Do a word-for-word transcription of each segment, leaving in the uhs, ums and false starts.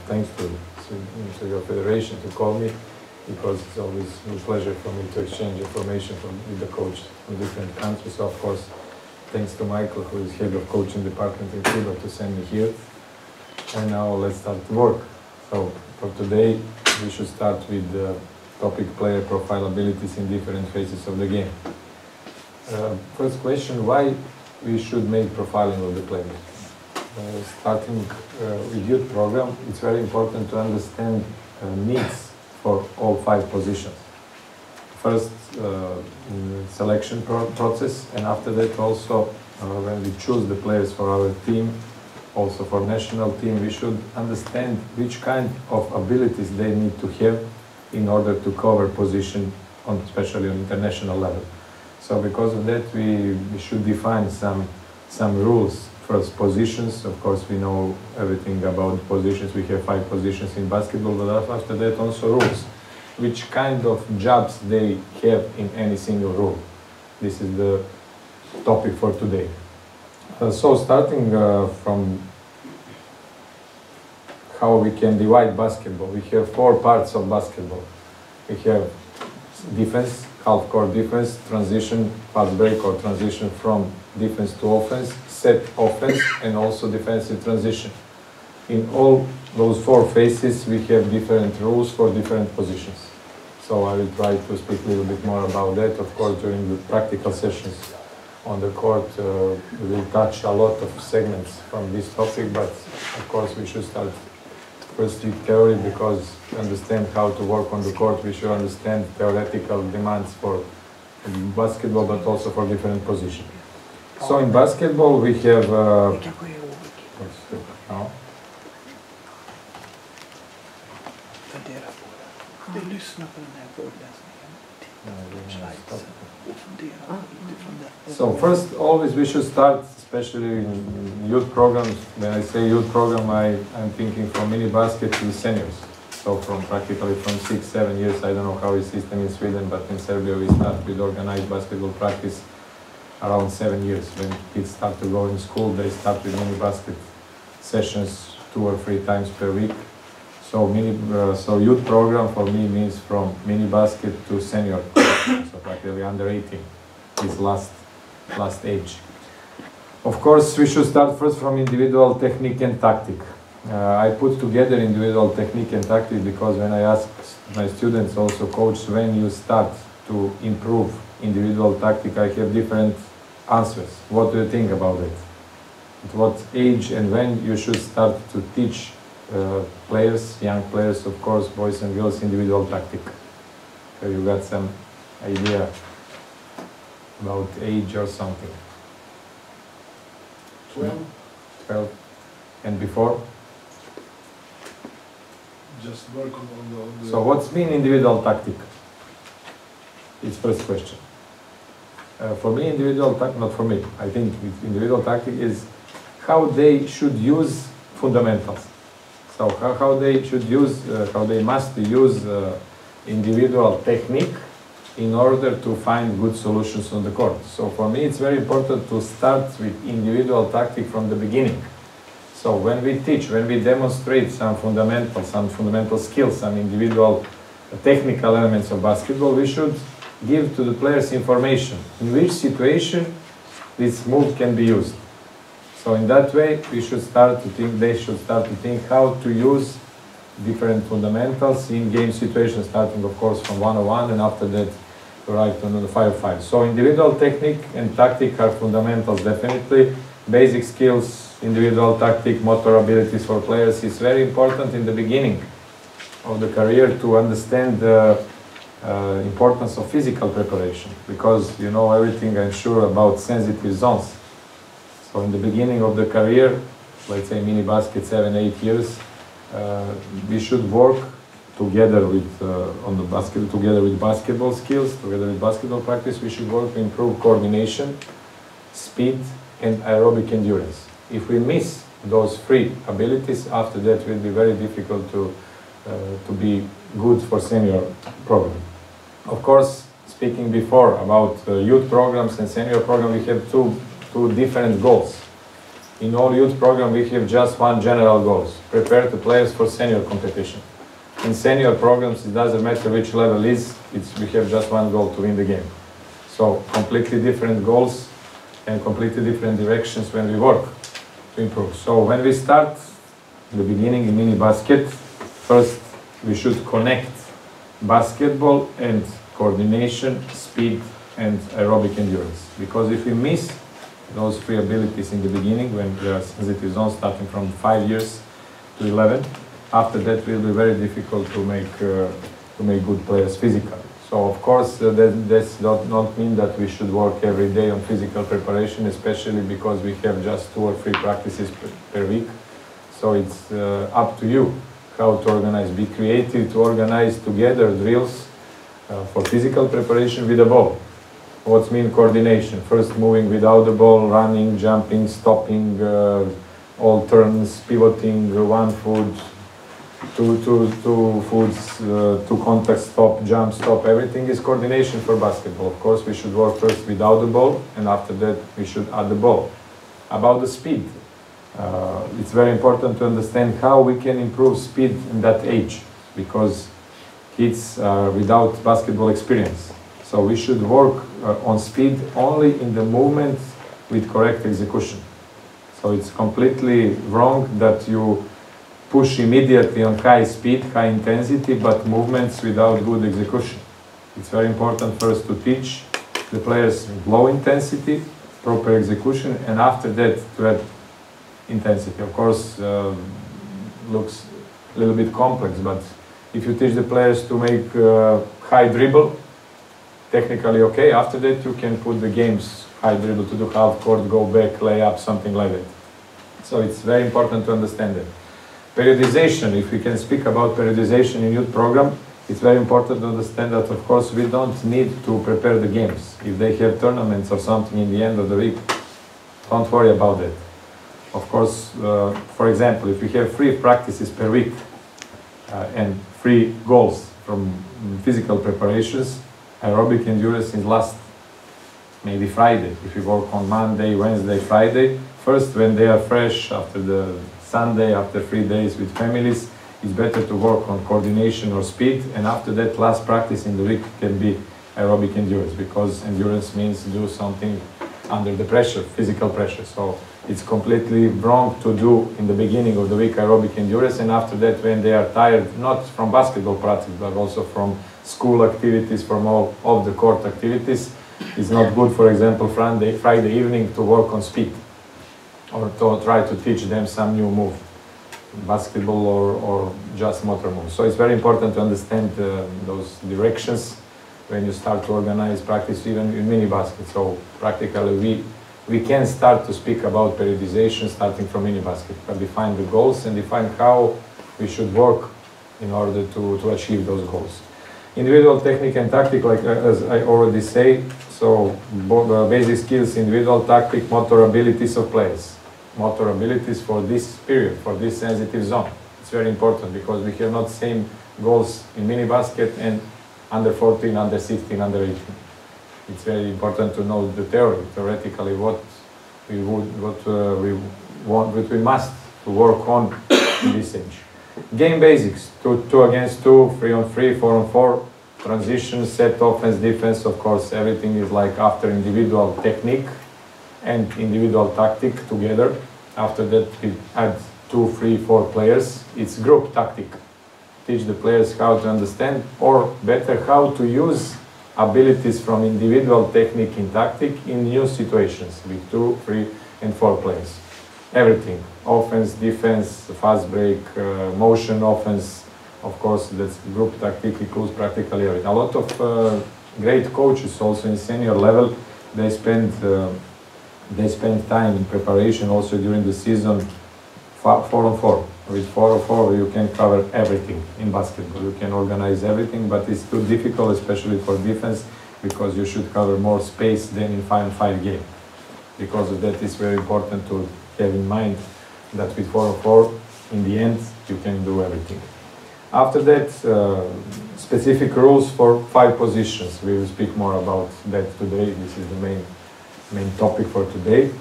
thanks to, to, to your federation to call me, because it's always a pleasure for me to exchange information from, with the coach from different countries. So of course, thanks to Michael, who is head of coaching department in FIBA, to send me here. And now let's start to work. So for today, we should start with the topic player profile abilities in different phases of the game. Uh, first question, why we should make profiling of the players? Uh, starting uh, with youth program, it's very important to understand uh, needs for all five positions. First, uh, selection pro process, and after that also, uh, when we choose the players for our team, also for national team, we should understand which kind of abilities they need to have in order to cover position, on, especially on international level. So because of that, we, we should define some, some rules. First, positions. Of course, we know everything about positions. We have five positions in basketball, but after that also rules. Which kind of jobs they have in any single role. This is the topic for today. Uh, so starting uh, from how we can divide basketball. We have four parts of basketball. We have defense, half-court defense, transition, fast break or transition from defense to offense, set offense, and also defensive transition. In all those four phases, we have different rules for different positions. So I will try to speak a little bit more about that. Of course, during the practical sessions on the court, uh, we will touch a lot of segments from this topic, but of course we should start first with theory, because to understand how to work on the court, we should understand theoretical demands for basketball, but also for different positions. So in basketball, we have uh, no? So first, always we should start, especially in youth programs. When I say youth program, I, I'm thinking from mini basket to seniors. So from practically from six, seven years, I don't know how it's system in Sweden, but in Serbia we start with organized basketball practice around seven years. When kids start to go in school, they start with mini basket sessions two or three times per week. So mini, uh, so youth program for me means from mini basket to senior, so practically under eighteen is last last age. Of course, we should start first from individual technique and tactic. Uh, I put together individual technique and tactic because when I ask my students, also coach, when you start to improve individual tactic, I have different answers. What do you think about it? At what age and when you should start to teach uh, players, young players, of course, boys and girls, individual tactic? So you got some idea about age or something? twelve. twelve. And before? Just work on, on, the, on the... So what's mean individual tactic? It's first question. Uh, for me, individual tactic, not for me, I think individual tactic is how they should use fundamentals. So how, how they should use, uh, how they must use uh, individual technique in order to find good solutions on the court. So for me, it's very important to start with individual tactic from the beginning. So when we teach, when we demonstrate some fundamental, some fundamental skills, some individual uh, technical elements of basketball, we should give to the players information in which situation this move can be used. So in that way, we should start to think, they should start to think how to use different fundamentals in game situations, starting of course from one oh one and after that right on the five five. So individual technique and tactic are fundamentals definitely. Basic skills, individual tactic, motor abilities for players is very important in the beginning of the career to understand the uh, importance of physical preparation, because you know everything, I'm sure, about sensitive zones. So in the beginning of the career, let's say mini basket, seven, eight years, uh, we should work together with uh, on the basket, together with basketball skills, together with basketball practice. We should work to improve coordination, speed, and aerobic endurance. If we miss those three abilities, after that it will be very difficult to uh, to be good for senior program. Of course, speaking before about uh, youth programs and senior program, we have two two different goals. In all youth program, we have just one general goals: prepare the players for senior competition. In senior programs, it doesn't matter which level is, it's, we have just one goal: to win the game. So completely different goals and completely different directions when we work to improve. So when we start in the beginning in mini basket, first we should connect basketball and coordination, speed, and aerobic endurance. Because if we miss those three abilities in the beginning, when there are sensitive zones starting from five years to eleven, after that it will be very difficult to make uh, to make good players physically. So of course uh, that does not, not mean that we should work every day on physical preparation, especially because we have just two or three practices per, per week. So it's uh, up to you how to organize. Be creative to organize together drills uh, for physical preparation with the ball. What's mean coordination? First moving without the ball, running, jumping, stopping, uh, all turns, pivoting, uh, one foot, two, two, two foots, uh, two contact, stop, jump, stop. Everything is coordination for basketball. Of course, we should work first without the ball, and after that we should add the ball. About the speed, uh, it's very important to understand how we can improve speed in that age, because kids are without basketball experience. So we should work uh, on speed only in the movement with correct execution. So it's completely wrong that you push immediately on high speed, high intensity, but movements without good execution. It's very important first to teach the players low intensity, proper execution, and after that to add intensity. Of course, uh, looks a little bit complex, but if you teach the players to make uh, high dribble, technically okay. After that, you can put the games high dribble to do half court, go back, lay up, something like that. So it's very important to understand that. Periodization, if we can speak about periodization in youth program, it's very important to understand that, of course, we don't need to prepare the games. If they have tournaments or something in the end of the week, don't worry about that. Of course, uh, for example, if we have three practices per week uh, and three goals from physical preparations, aerobic endurance is last maybe Friday. If you work on Monday, Wednesday, Friday, first when they are fresh after the Sunday, after three days with families, it's better to work on coordination or speed, and after that last practice in the week can be aerobic endurance, because endurance means do something under the pressure, physical pressure. So it's completely wrong to do in the beginning of the week aerobic endurance, and after that when they are tired, not from basketball practice, but also from school activities, from all of the court activities, it's not good, for example, Friday, Friday evening to work on speed or to try to teach them some new move, basketball or, or just motor moves. So it's very important to understand uh, those directions when you start to organize practice even in mini basket. So practically we, we can start to speak about periodization starting from mini basket, but define the goals and define how we should work in order to, to achieve those goals. Individual technique and tactic, like uh, as I already say, so uh, basic skills, individual tactic, motor abilities of players. Motor abilities for this period, for this sensitive zone. It's very important because we have not same goals in mini basket and under fourteen, under sixteen, under eighteen. It's very important to know the theory, theoretically what we would, what uh, we want, what we must to work on in this age. Game basics, two, two against two, three on three, four on four, transition, set, offense, defense. Of course, everything is like after individual technique and individual tactic together. After that, we add two, three, four players. It's group tactic. Teach the players how to understand, or better, how to use abilities from individual technique in tactic in new situations with two, three, and four players. Everything. Offense, defense, fast break, uh, motion, offense. Of course, that's group tactic includes practically everything. A lot of uh, great coaches also in senior level, they spend uh, they spend time in preparation also during the season, four on four. With four on four, you can cover everything in basketball. You can organize everything, but it's too difficult, especially for defense, because you should cover more space than in five on five game. Because of that, it's very important to have in mind that with four on four, in the end, you can do everything. After that, uh, specific rules for five positions. We will speak more about that today. This is the main, main topic for today.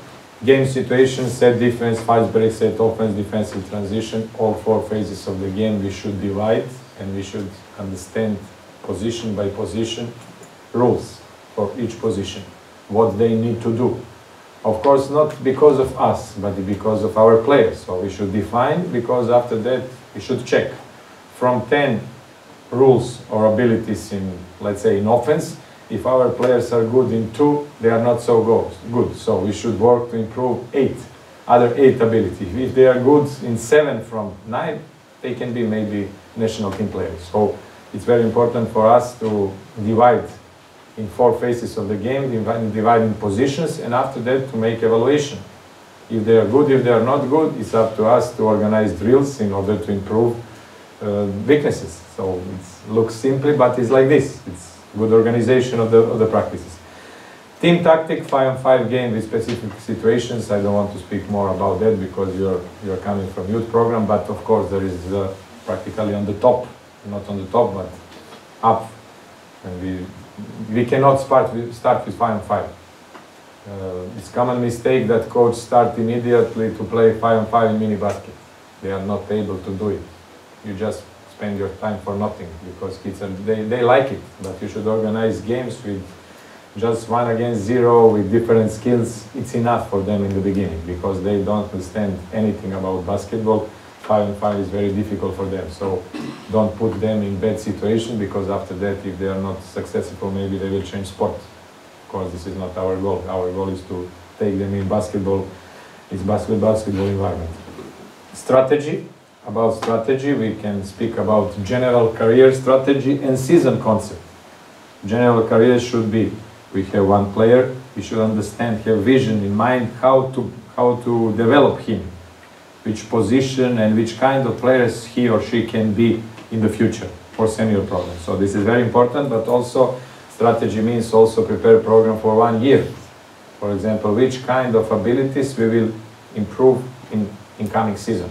Game situation, set defense, fast break, set offense, defensive transition, all four phases of the game we should divide, and we should understand position by position rules for each position, what they need to do. Of course, not because of us, but because of our players. So we should define, because after that we should check. From ten rules or abilities in, let's say, in offense, if our players are good in two, they are not so good. So we should work to improve eight, other eight abilities. If they are good in seven from nine, they can be maybe national team players. So it's very important for us to divide in four phases of the game, divide in positions, and after that to make evaluation. If they are good, if they are not good, it's up to us to organize drills in order to improve uh, weaknesses. So it looks simply, but it's like this. It's good organization of the, of the practices. Team tactic, five on five game with specific situations. I don't want to speak more about that because you're, you're coming from youth program, but of course there is uh, practically on the top, not on the top, but up. And we, we cannot start with, start with five on five. Uh, it's a common mistake that coach start immediately to play five on five in mini basket. They are not able to do it. You just spend your time for nothing because kids are, they, they like it, but you should organize games with just one against zero with different skills. It's enough for them in the beginning because they don't understand anything about basketball. Five and five is very difficult for them, so don't put them in bad situation because after that, if they are not successful, maybe they will change sport. Of course, this is not our goal. Our goal is to take them in basketball. It's basketball, basketball environment. Strategy. About strategy, we can speak about general career strategy and season concept. General career should be, we have one player, we should understand, have vision in mind, how to, how to develop him, which position and which kind of players he or she can be in the future for senior program. So this is very important, but also strategy means also prepare program for one year. For example, which kind of abilities we will improve in incoming season.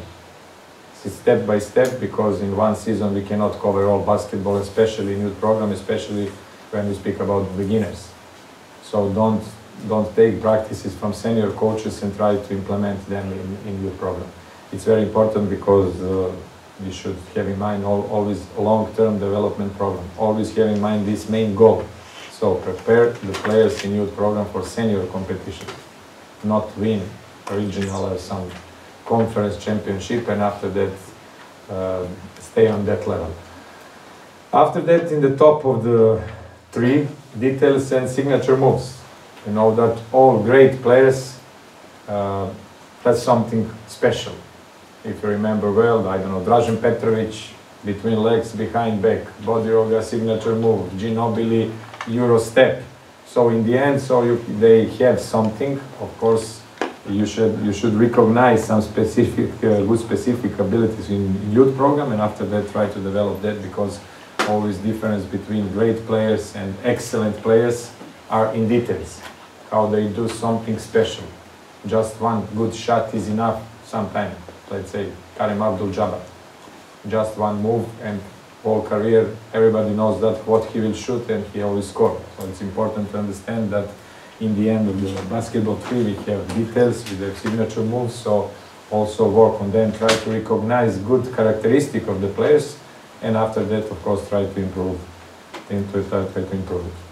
Step by step, because in one season we cannot cover all basketball, especially in youth program, especially when we speak about beginners. So don't don't take practices from senior coaches and try to implement them in, in youth program. It's very important because uh, we should have in mind all, always a long-term development program. Always have in mind this main goal. So prepare the players in youth program for senior competition, not win regional or some conference championship, and after that uh, stay on that level. After that, in the top of the tree, details and signature moves. You know that all great players uh, that's something special. If you remember well, I don't know, Dražen Petrovic, between legs, behind back, Bodiroga signature move, Ginobili, Euro step. So in the end, so you, they have something, of course. You should you should recognize some specific uh, good specific abilities in, in youth program, and after that try to develop that, because always difference between great players and excellent players are in details, how they do something special. Just one good shot is enough sometimes. Let's say Karim Abdul-Jabbar, just one move and whole career everybody knows that what he will shoot and he always score. So it's important to understand that in the end of the basketball tree, we have details with the signature moves, so also work on them, try to recognize good characteristic of the players, and after that, of course, try to improve, to try to improve it.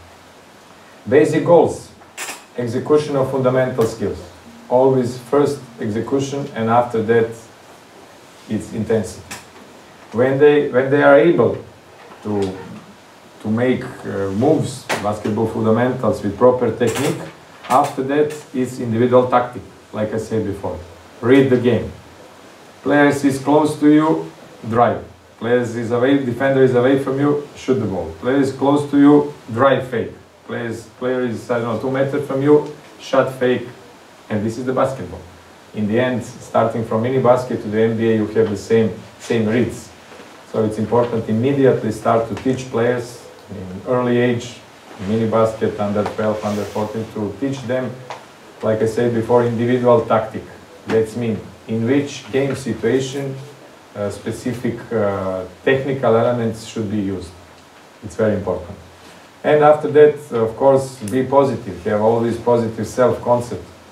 Basic goals, execution of fundamental skills. Always first execution, and after that, it's intensity. When they, when they are able to to make uh, moves, basketball fundamentals with proper technique, after that is individual tactic, like I said before. Read the game. Players is close to you, drive. Players is away, defender is away from you, shoot the ball. Player is close to you, drive fake. Players, player is, I don't know, two meters from you, shot fake, and this is the basketball. In the end, starting from mini basket to the N B A, you have the same, same reads. So it's important immediately start to teach players in early age, mini basket, under twelve, under fourteen, to teach them, like I said before, individual tactic. That means in which game situation uh, specific uh, technical elements should be used. It's very important. And after that, of course, be positive. Have always positive self-concept.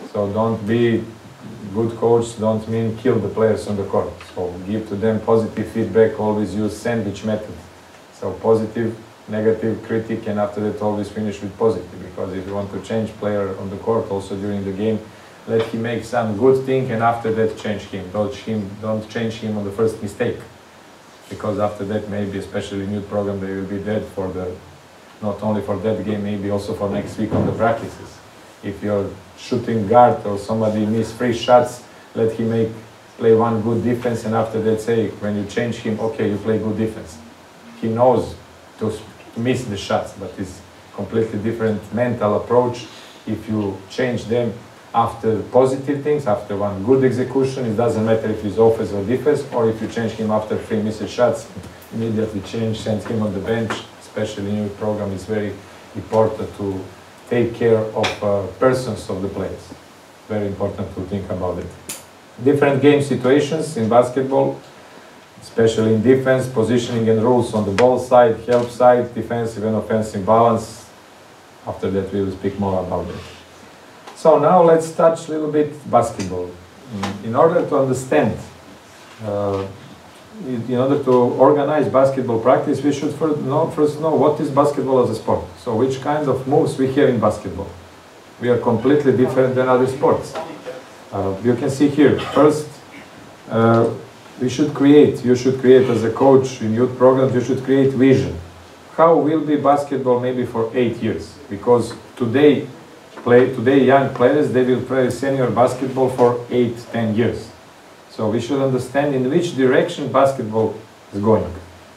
So don't be good coach, don't mean kill the players on the court. So give to them positive feedback, always use sandwich method. So positive, negative, critic, and after that always finish with positive. Because if you want to change player on the court also during the game, let him make some good thing and after that change him. Don't, him, don't change him on the first mistake. Because after that maybe, especially in youth program, they will be dead for the, not only for that game, maybe also for next week on the practices. If you're shooting guard or somebody miss three shots, let him make play one good defense and after that say, when you change him, okay, you play good defense. He knows to miss the shots, but it's completely different mental approach. If you change them after positive things, after one good execution, it doesn't matter if it's offense or defense, or if you change him after three missed shots, immediately change, send him on the bench, especially in your program, it's very important to take care of uh, persons of the players. Very important to think about it. Different game situations in basketball, especially in defense, positioning and rules on the ball side, help side, defensive and offensive balance. After that we will speak more about it. So now let's touch a little bit basketball. In order to understand, uh, in order to organize basketball practice, we should first know, first know what is basketball as a sport. So which kind of moves we have in basketball. We are completely different than other sports. Uh, you can see here, first, uh, we should create, you should create as a coach in youth programs, you should create vision. How will be basketball maybe for eight years? Because today, play, today young players, they will play senior basketball for eight, ten years. So we should understand in which direction basketball is going.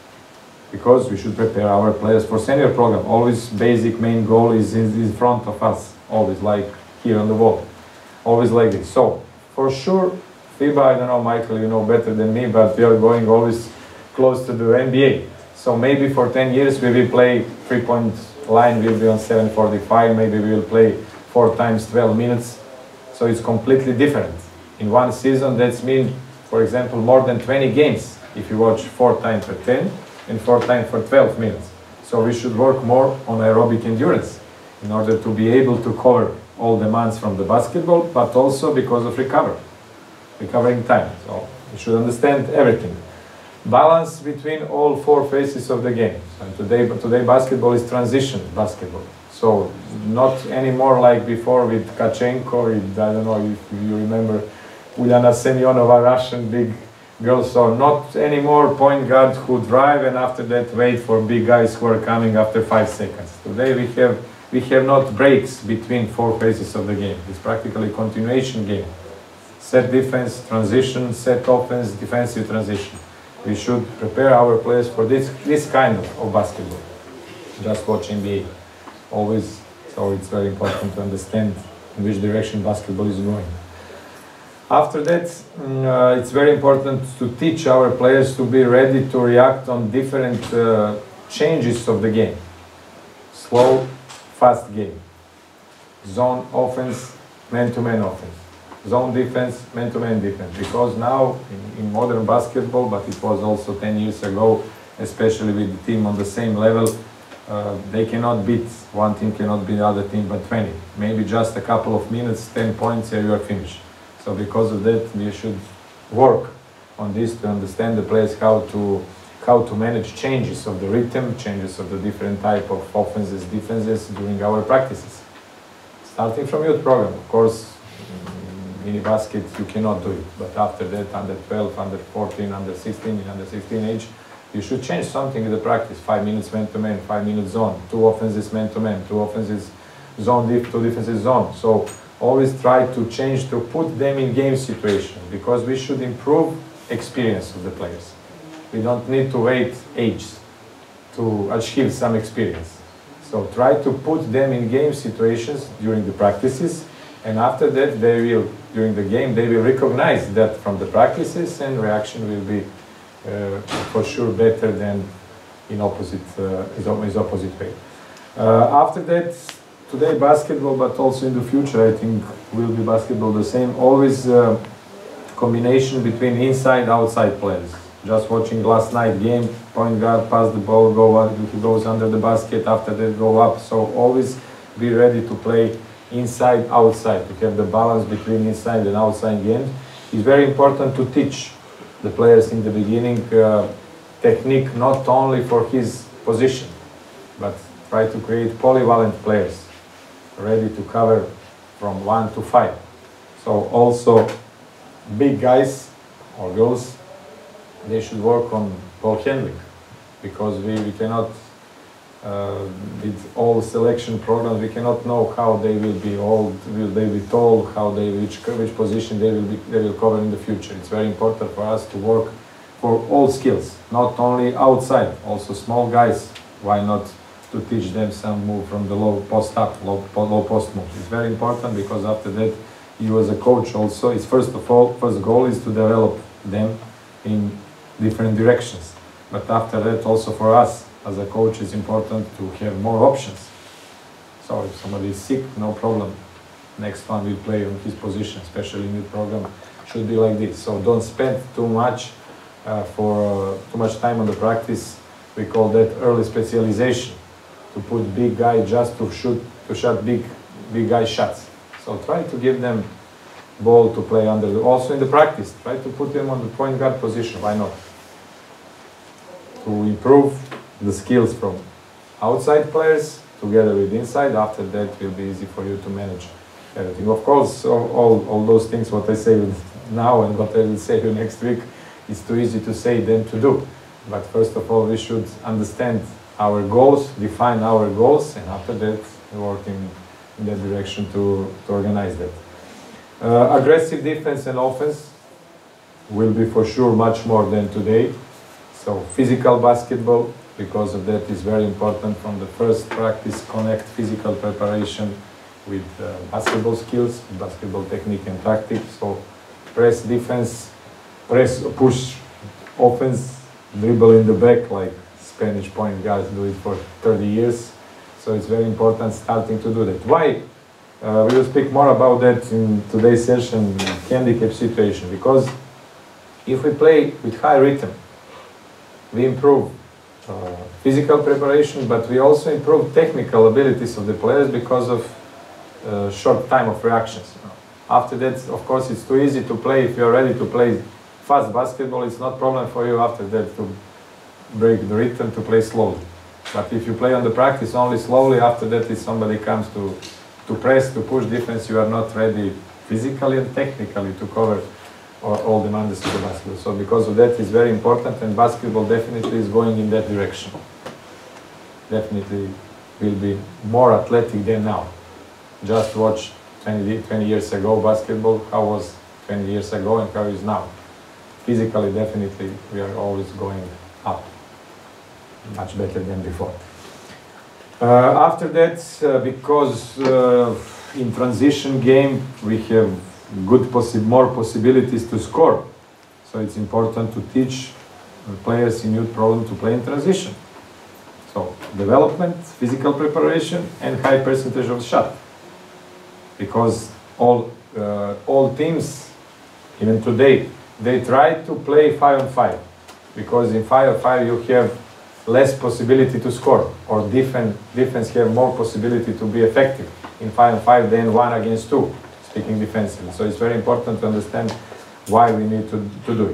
Because we should prepare our players for senior program. Always basic main goal is in, in front of us, always like here on the wall. Always like this. So, for sure, FIBA, I don't know, Michael, you know better than me, but we are going always close to the N B A. So maybe for ten years we will play three-point line, will be on seven forty-five, maybe we will play four times twelve minutes. So it's completely different. In one season, that means, for example, more than twenty games, if you watch four times for ten and four times for twelve minutes. So we should work more on aerobic endurance in order to be able to cover all demands from the basketball, but also because of recovery, recovering time. So you should understand everything. Balance between all four phases of the game. And today, but today basketball is transition basketball. So not anymore like before with Kachenko, with, I don't know if you remember, Uljana Semyonova, Russian big girl. So not anymore point guard who drive and after that wait for big guys who are coming after five seconds. Today we have We have not breaks between four phases of the game. It's practically a continuation game. Set defense, transition, set offense, defensive transition. We should prepare our players for this, this kind of, of basketball. Just watch N B A. Always, so it's very important to understand in which direction basketball is going. After that, uh, it's very important to teach our players to be ready to react on different uh, changes of the game. Slow, fast game. Zone offense, man-to-man offense. Zone defense, man-to-man defense. Because now, in, in modern basketball, but it was also ten years ago, especially with the team on the same level, uh, they cannot beat, one team cannot beat the other team, but twenty. Maybe just a couple of minutes, ten points, and you are finished. So because of that, we should work on this to understand the players how to how to manage changes of the rhythm, changes of the different type of offenses, defenses during our practices. Starting from youth program, of course, mini basket you cannot do it, but after that, under twelve, under fourteen, under sixteen, in under sixteen age, you should change something in the practice. Five minutes man-to-man, five minutes zone, two offenses man-to-man, two offenses zone, two defenses zone. So always try to change, to put them in game situation, because we should improve experience of the players. We don't need to wait age to achieve some experience. So try to put them in game situations during the practices, and after that they will, during the game, they will recognize that from the practices, and reaction will be uh, for sure better than in opposite, uh, is opposite way. Uh, after that, today basketball, but also in the future, I think will be basketball the same. Always uh, combination between inside, outside players. Just watching last night game, point guard pass the ball, go out, he goes under the basket, after that go up. So always be ready to play inside, outside, to have the balance between inside and outside games. It's very important to teach the players in the beginning uh, technique not only for his position, but try to create polyvalent players ready to cover from one to five. So also big guys or girls, they should work on ball handling, because we, we cannot, uh, with all selection programs, we cannot know how they will be old, will they be tall, how they, which, which position they will, be, they will cover in the future. It's very important for us to work for all skills, not only outside, also small guys, why not to teach them some move from the low post up, low, low post move. It's very important, because after that, you as a coach also, it's first of all, first goal is to develop them in different directions. But after that, also for us as a coach, it's important to have more options. So if somebody is sick, no problem. Next one will play on his position, especially in the program, should be like this. So don't spend too much uh, for uh, too much time on the practice. We call that early specialization, to put big guy just to shoot, to shot big, big guy shots. So try to give them ball to play under. The, also in the practice, try to put them on the point guard position. Why not? To improve the skills from outside players together with inside. After that, it will be easy for you to manage everything. Of course, all, all, all those things, what I say now and what I will say you next week, is too easy to say than to do. But first of all, we should understand our goals, define our goals, and after that, work in, in that direction to, to organize that. Uh, aggressive defense and offense will be for sure much more than today. So physical basketball, because of that, is very important from the first practice, connect physical preparation with uh, basketball skills, basketball technique and tactics. So press defense, press, push offense, dribble in the back like Spanish point guards do it for thirty years. So it's very important starting to do that. Why? Uh, we will speak more about that in today's session, handicap situation, because if we play with high rhythm, we improve uh, physical preparation, but we also improve technical abilities of the players because of uh, short time of reactions. After that, of course, it's too easy to play. If you're ready to play fast basketball, it's not problem for you after that to break the rhythm, to play slowly. But if you play on the practice only slowly, after that, if somebody comes to, to press, to push defense, you are not ready physically and technically to cover all, all demands of the basketball. So because of that, it's very important, and basketball definitely is going in that direction. Definitely will be more athletic than now. Just watch twenty, twenty years ago basketball, how was twenty years ago and how is now. Physically, definitely, we are always going up, much better than before. Uh, after that, uh, because uh, in transition game, we have good possi more possibilities to score. So it's important to teach players in youth program to play in transition. So development, physical preparation, and high percentage of shot. Because all, uh, all teams, even today, they try to play five on five. Because in five on five you have less possibility to score, or defense, defense have more possibility to be effective in five on five than one against two, speaking defensively. So it's very important to understand why we need to, to do it.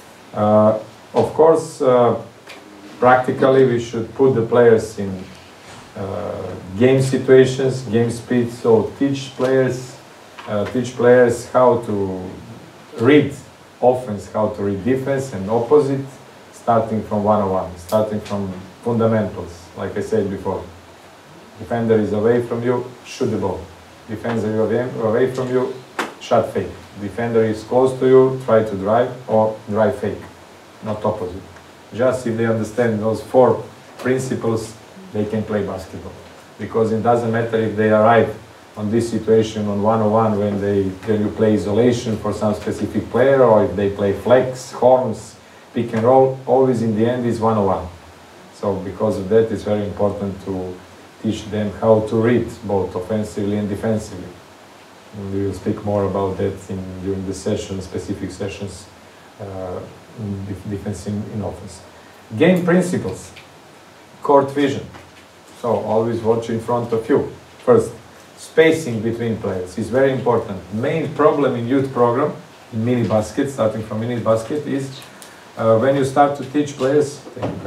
Uh, of course, uh, practically we should put the players in uh, game situations, game speed, so teach players, uh, teach players how to read offense, how to read defense and opposite, starting from one-on-one, starting from fundamentals, like I said before. Defender is away from you, shoot the ball. Defender is away from you, shot fake. Defender is close to you, try to drive, or drive fake, not opposite. Just if they understand those four principles, they can play basketball. Because it doesn't matter if they arrive on this situation on one-on-one when they when you play isolation for some specific player, or if they play flex, horns, pick and roll, always in the end is one-on-one. So because of that, it's very important to teach them how to read both offensively and defensively. And we will speak more about that in, during the session, specific sessions, uh, in defense in, in offense. Game principles, court vision. So always watch in front of you. First, spacing between players is very important. Main problem in youth program, in mini basket, starting from mini basket, is uh, when you start to teach players,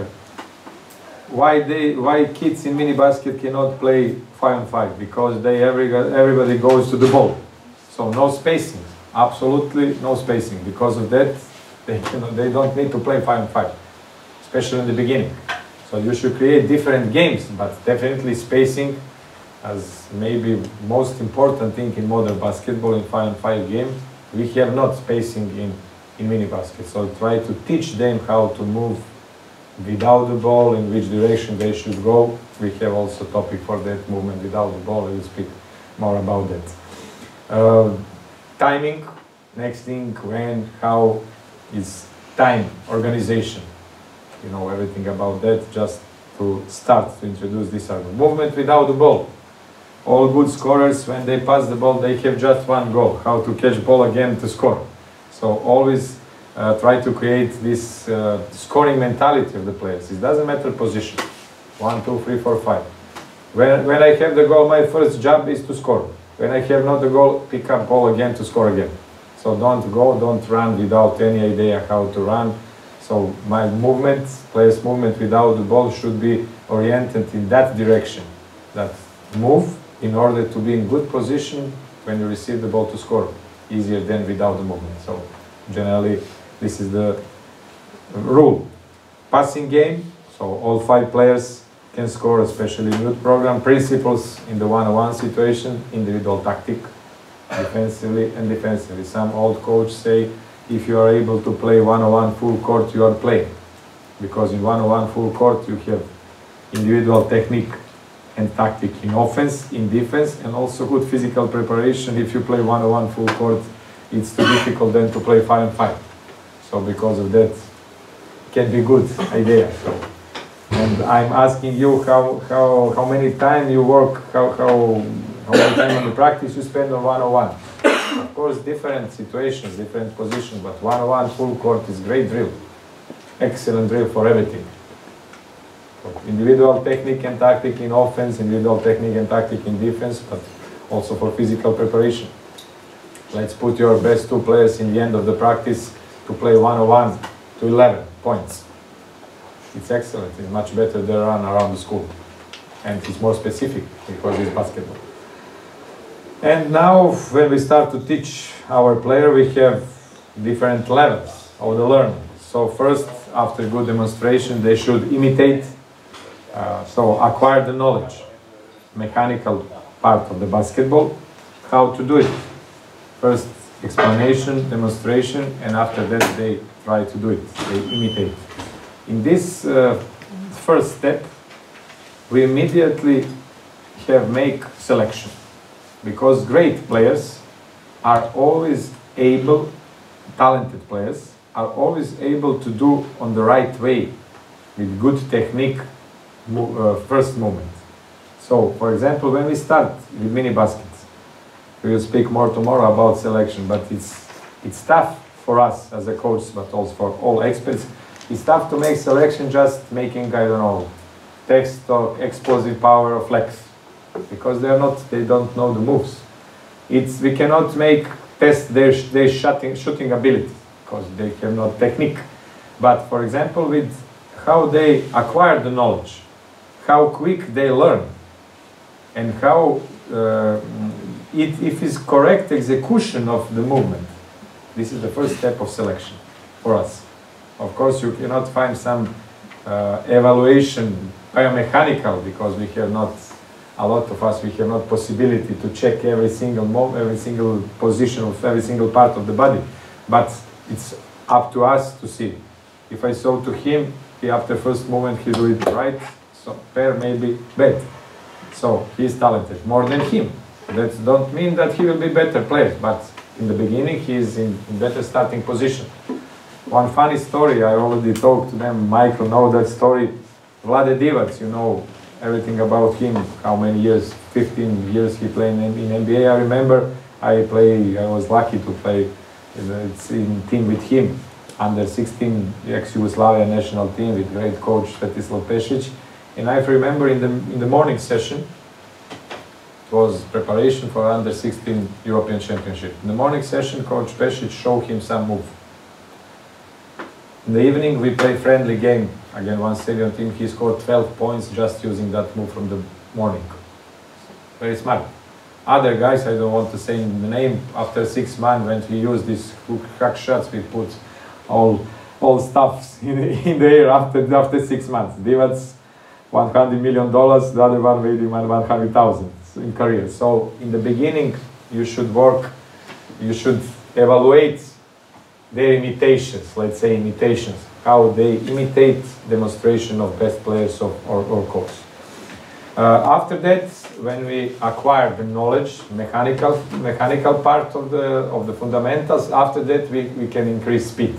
why they, why kids in mini basket cannot play five on five, because they every, everybody goes to the ball, so no spacing, absolutely no spacing. Because of that, they cannot, they don't need to play five on five, especially in the beginning. So you should create different games, but definitely spacing as maybe most important thing in modern basketball. In five on five game, we have not spacing in, in mini basket. So try to teach them how to move without the ball, in which direction they should go. We have also topic for that, movement without the ball. I will speak more about that. Uh, timing, next thing, when, how is time, organization. You know everything about that, just to start to introduce this argument. Movement without the ball. All good scorers, when they pass the ball, they have just one goal, how to catch ball again to score. So always uh, try to create this uh, scoring mentality of the players. It doesn't matter position, one, two, three, four, five. When, when I have the goal, my first job is to score. When I have not the goal, pick up ball again to score again. So don't go, don't run without any idea how to run. So my movement, players' movement without the ball should be oriented in that direction. That move in order to be in good position when you receive the ball to score, easier than without the movement. So generally, this is the rule. Passing game, so all five players can score, especially in youth program. Principles in the one-on-one situation, individual tactic, defensively and defensively. Some old coach say, if you are able to play one-on-one full court, you are playing. Because in one-on-one full court, you have individual technique and tactic in offense, in defense, and also good physical preparation. If you play one-on-one full court, it's too difficult then to play five on five. So because of that, it can be good idea. So, and I'm asking you how, how, how many time you work, how, how, how many time on the practice you spend on one-on-one. Of course, different situations, different positions, but one-on-one full court is great drill. Excellent drill for everything. So individual technique and tactic in offense, individual technique and tactic in defense, but also for physical preparation. Let's put your best two players in the end of the practice to play one-on-one to eleven points. It's excellent. It's much better than run around the school. And it's more specific because it's basketball. And now, when we start to teach our player, we have different levels of the learning. So first, after good demonstration, they should imitate, uh, so acquire the knowledge, mechanical part of the basketball, how to do it. First, explanation, demonstration, and after that, they try to do it, they imitate. In this uh, first step, we immediately have make selection. Because great players are always able, talented players, are always able to do on the right way, with good technique, uh, first movement. So, for example, when we start with mini baskets, we will speak more tomorrow about selection, but it's, it's tough for us as a coach, but also for all experts. It's tough to make selection just making, I don't know, text or explosive power or flex. Because they are not, they don't know the moves. It's, we cannot make test their, their shooting, shooting ability because they have no technique. But for example, with how they acquire the knowledge, how quick they learn, and how uh, it, if it's correct execution of the movement. This is the first step of selection for us. Of course, you cannot find some uh, evaluation biomechanical because we have not. A lot of us, we have not possibility to check every single move, every single position of every single part of the body. But it's up to us to see. If I saw to him, he after first movement he do it right, so pair maybe bad. So he is talented more than him. That don't mean that he will be better player, but in the beginning he is in, in better starting position. One funny story, I already talked to them. Michael know that story. Vlade Divac, you know. Everything about him, how many years, fifteen years he played in, in N B A. I remember I play, I was lucky to play it's in team with him, under sixteen ex-Yugoslavia national team with great coach Svetislav Pešić. And I remember in the, in the morning session, It was preparation for under sixteen European Championship. In the morning session, Coach Pešić showed him some move. In the evening, we play friendly game against one Serbian team. He scored twelve points just using that move from the morning. Very smart. Other guys, I don't want to say the name, after six months when we use these hook hack shots, we put all all stuffs in, in the air after after six months. Divac, one hundred million dollars, the other one made him one hundred thousand in career. So in the beginning, you should work, you should evaluate their imitations, let's say imitations, how they imitate demonstration of best players of or, or coach. Uh, after that, when we acquire the knowledge, mechanical mechanical part of the of the fundamentals, after that we, we can increase speed.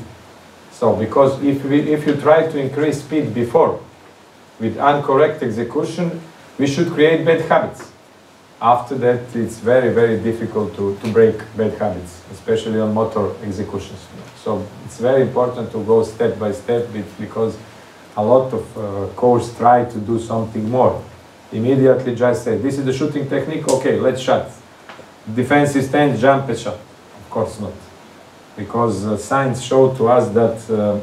So because if we if you try to increase speed before with incorrect execution, we should create bad habits. After that, it's very, very difficult to, to break bad habits, especially on motor executions. So it's very important to go step by step because a lot of uh, coaches try to do something more. Immediately just say, this is the shooting technique, okay, let's shot. Defensive stance, jump and shot. Of course not. Because uh, science showed to us that uh,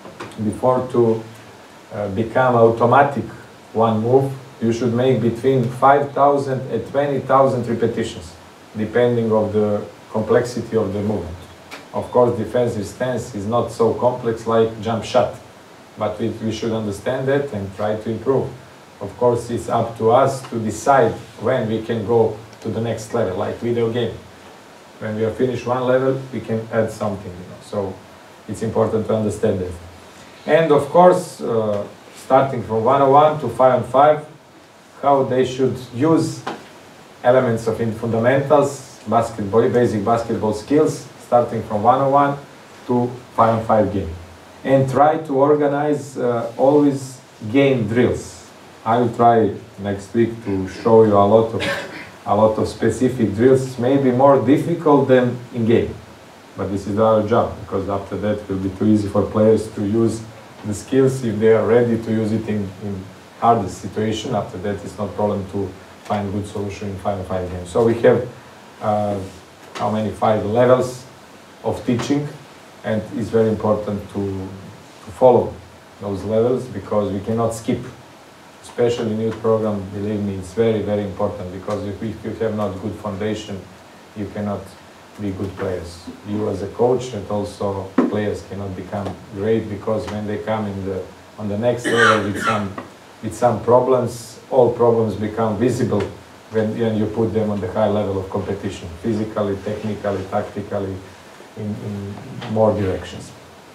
before to uh, become automatic one move, you should make between five thousand and twenty thousand repetitions, depending on the complexity of the movement. Of course, defensive stance is not so complex like jump shot, but we, we should understand that and try to improve. Of course, it's up to us to decide when we can go to the next level, like video game. When we have finished one level, we can add something, you know. So it's important to understand that. And of course, uh, starting from one oh one to five on five, how they should use elements of fundamentals, basketball, basic basketball skills, starting from one oh one to five on five game. And try to organize uh, always game drills. I will try next week to show you a lot of a lot of specific drills, maybe more difficult than in game. But this is our job, because after that it will be too easy for players to use the skills if they are ready to use it in, in hardest situation. After that, it's no problem to find good solution in five on five games. So we have uh, how many five levels of teaching, and it's very important to, to follow those levels because we cannot skip. Especially in youth program, believe me, it's very, very important because if, we, if you have not good foundation, you cannot be good players. You as a coach and also players cannot become great because when they come in the on the next level with some with some problems, all problems become visible when, when you put them on the high level of competition, physically, technically, tactically, in, in more directions.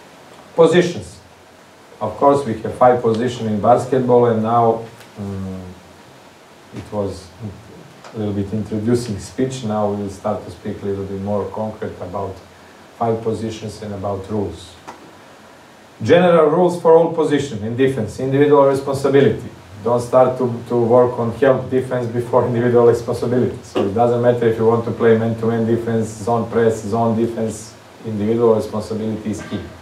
Positions. Of course, we have five positions in basketball, and now um, it was a little bit introducing speech. Now we will start to speak a little bit more concrete about five positions and about rules. General rules for all positions in defense, individual responsibility. Don't start to, to work on help defense before individual responsibility. So it doesn't matter if you want to play man-to-man defense, zone press, zone defense, individual responsibility is key.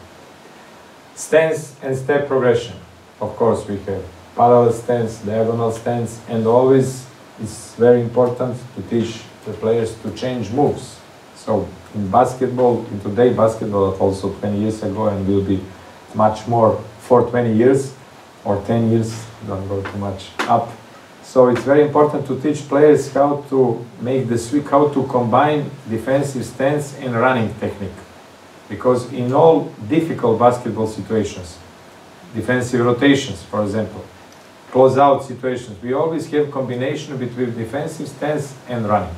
Stance and step progression. Of course, we have parallel stance, diagonal stance, and always it's very important to teach the players to change moves. So in basketball, in today basketball, also twenty years ago, and will be much more for twenty years or ten years, don't go too much up. So it's very important to teach players how to make the switch, how to combine defensive stance and running technique. Because in all difficult basketball situations, defensive rotations, for example, close-out situations, we always have combination between defensive stance and running.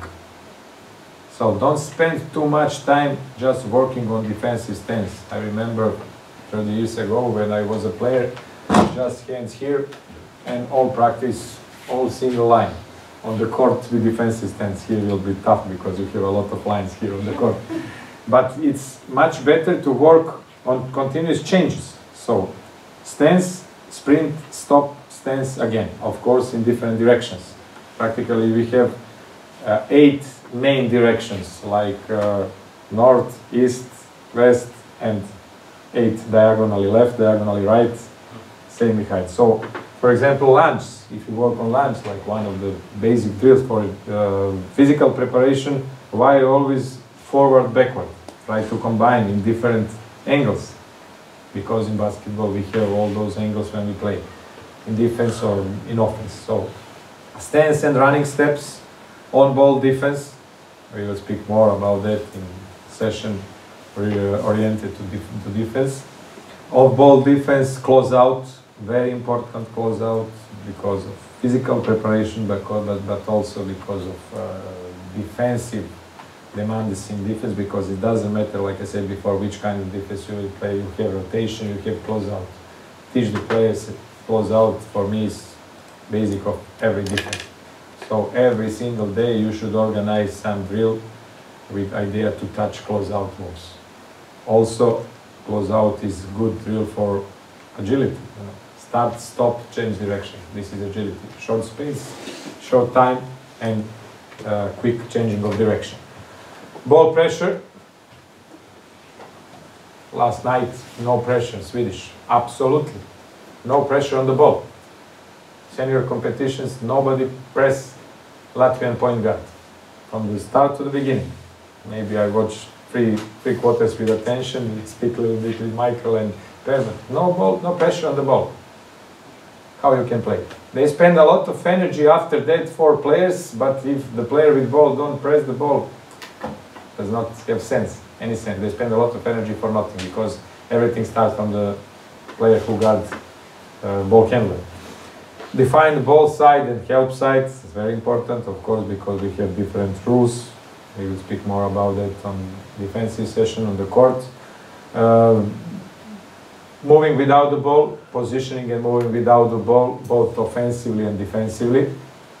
So don't spend too much time just working on defensive stance. I remember thirty years ago when I was a player, just hands here and all practice, all single line on the court with defensive stance. Here will be tough because you have a lot of lines here on the court. But it's much better to work on continuous changes. So stance, sprint, stop, stance again, of course in different directions. Practically we have uh, eight main directions like uh, north, east, west, and eight diagonally left, diagonally right, same height. So For example, lunge. If you work on lunge, like one of the basic drills for uh, physical preparation, why always forward, backward? Try to combine in different angles. Because in basketball we have all those angles when we play, in defense or in offense. So, stance and running steps, on-ball defense. We will speak more about that in session oriented to, def to defense. Off-ball defense, close out, very important close out because of physical preparation, but, but also because of uh, defensive demands in defense, because it doesn't matter, like I said before, which kind of defense you will play. You have rotation, you have close out. Teach the players close out, for me, is basic of every defense. So every single day you should organize some drill with idea to touch close out moves. Also, close out is good drill for agility. You know. Start, stop, change direction. This is agility. Short space, short time, and uh, quick changing of direction. Ball pressure. Last night, no pressure, Swedish. Absolutely. No pressure on the ball. Senior competitions, nobody press Latvian point guard. From the start to the beginning. Maybe I watched three, three quarters with attention, speak a little bit with Michael and Per, but no ball, no pressure on the ball. How you can play? They spend a lot of energy after that for players, but if the player with ball don't press the ball, does not have sense, any sense. They spend a lot of energy for nothing, because everything starts from the player who got uh, ball handler. Define the ball side and help side. It's very important, of course, because we have different rules. We will speak more about that on defensive session on the court. Uh, moving without the ball, positioning and moving without the ball, both offensively and defensively.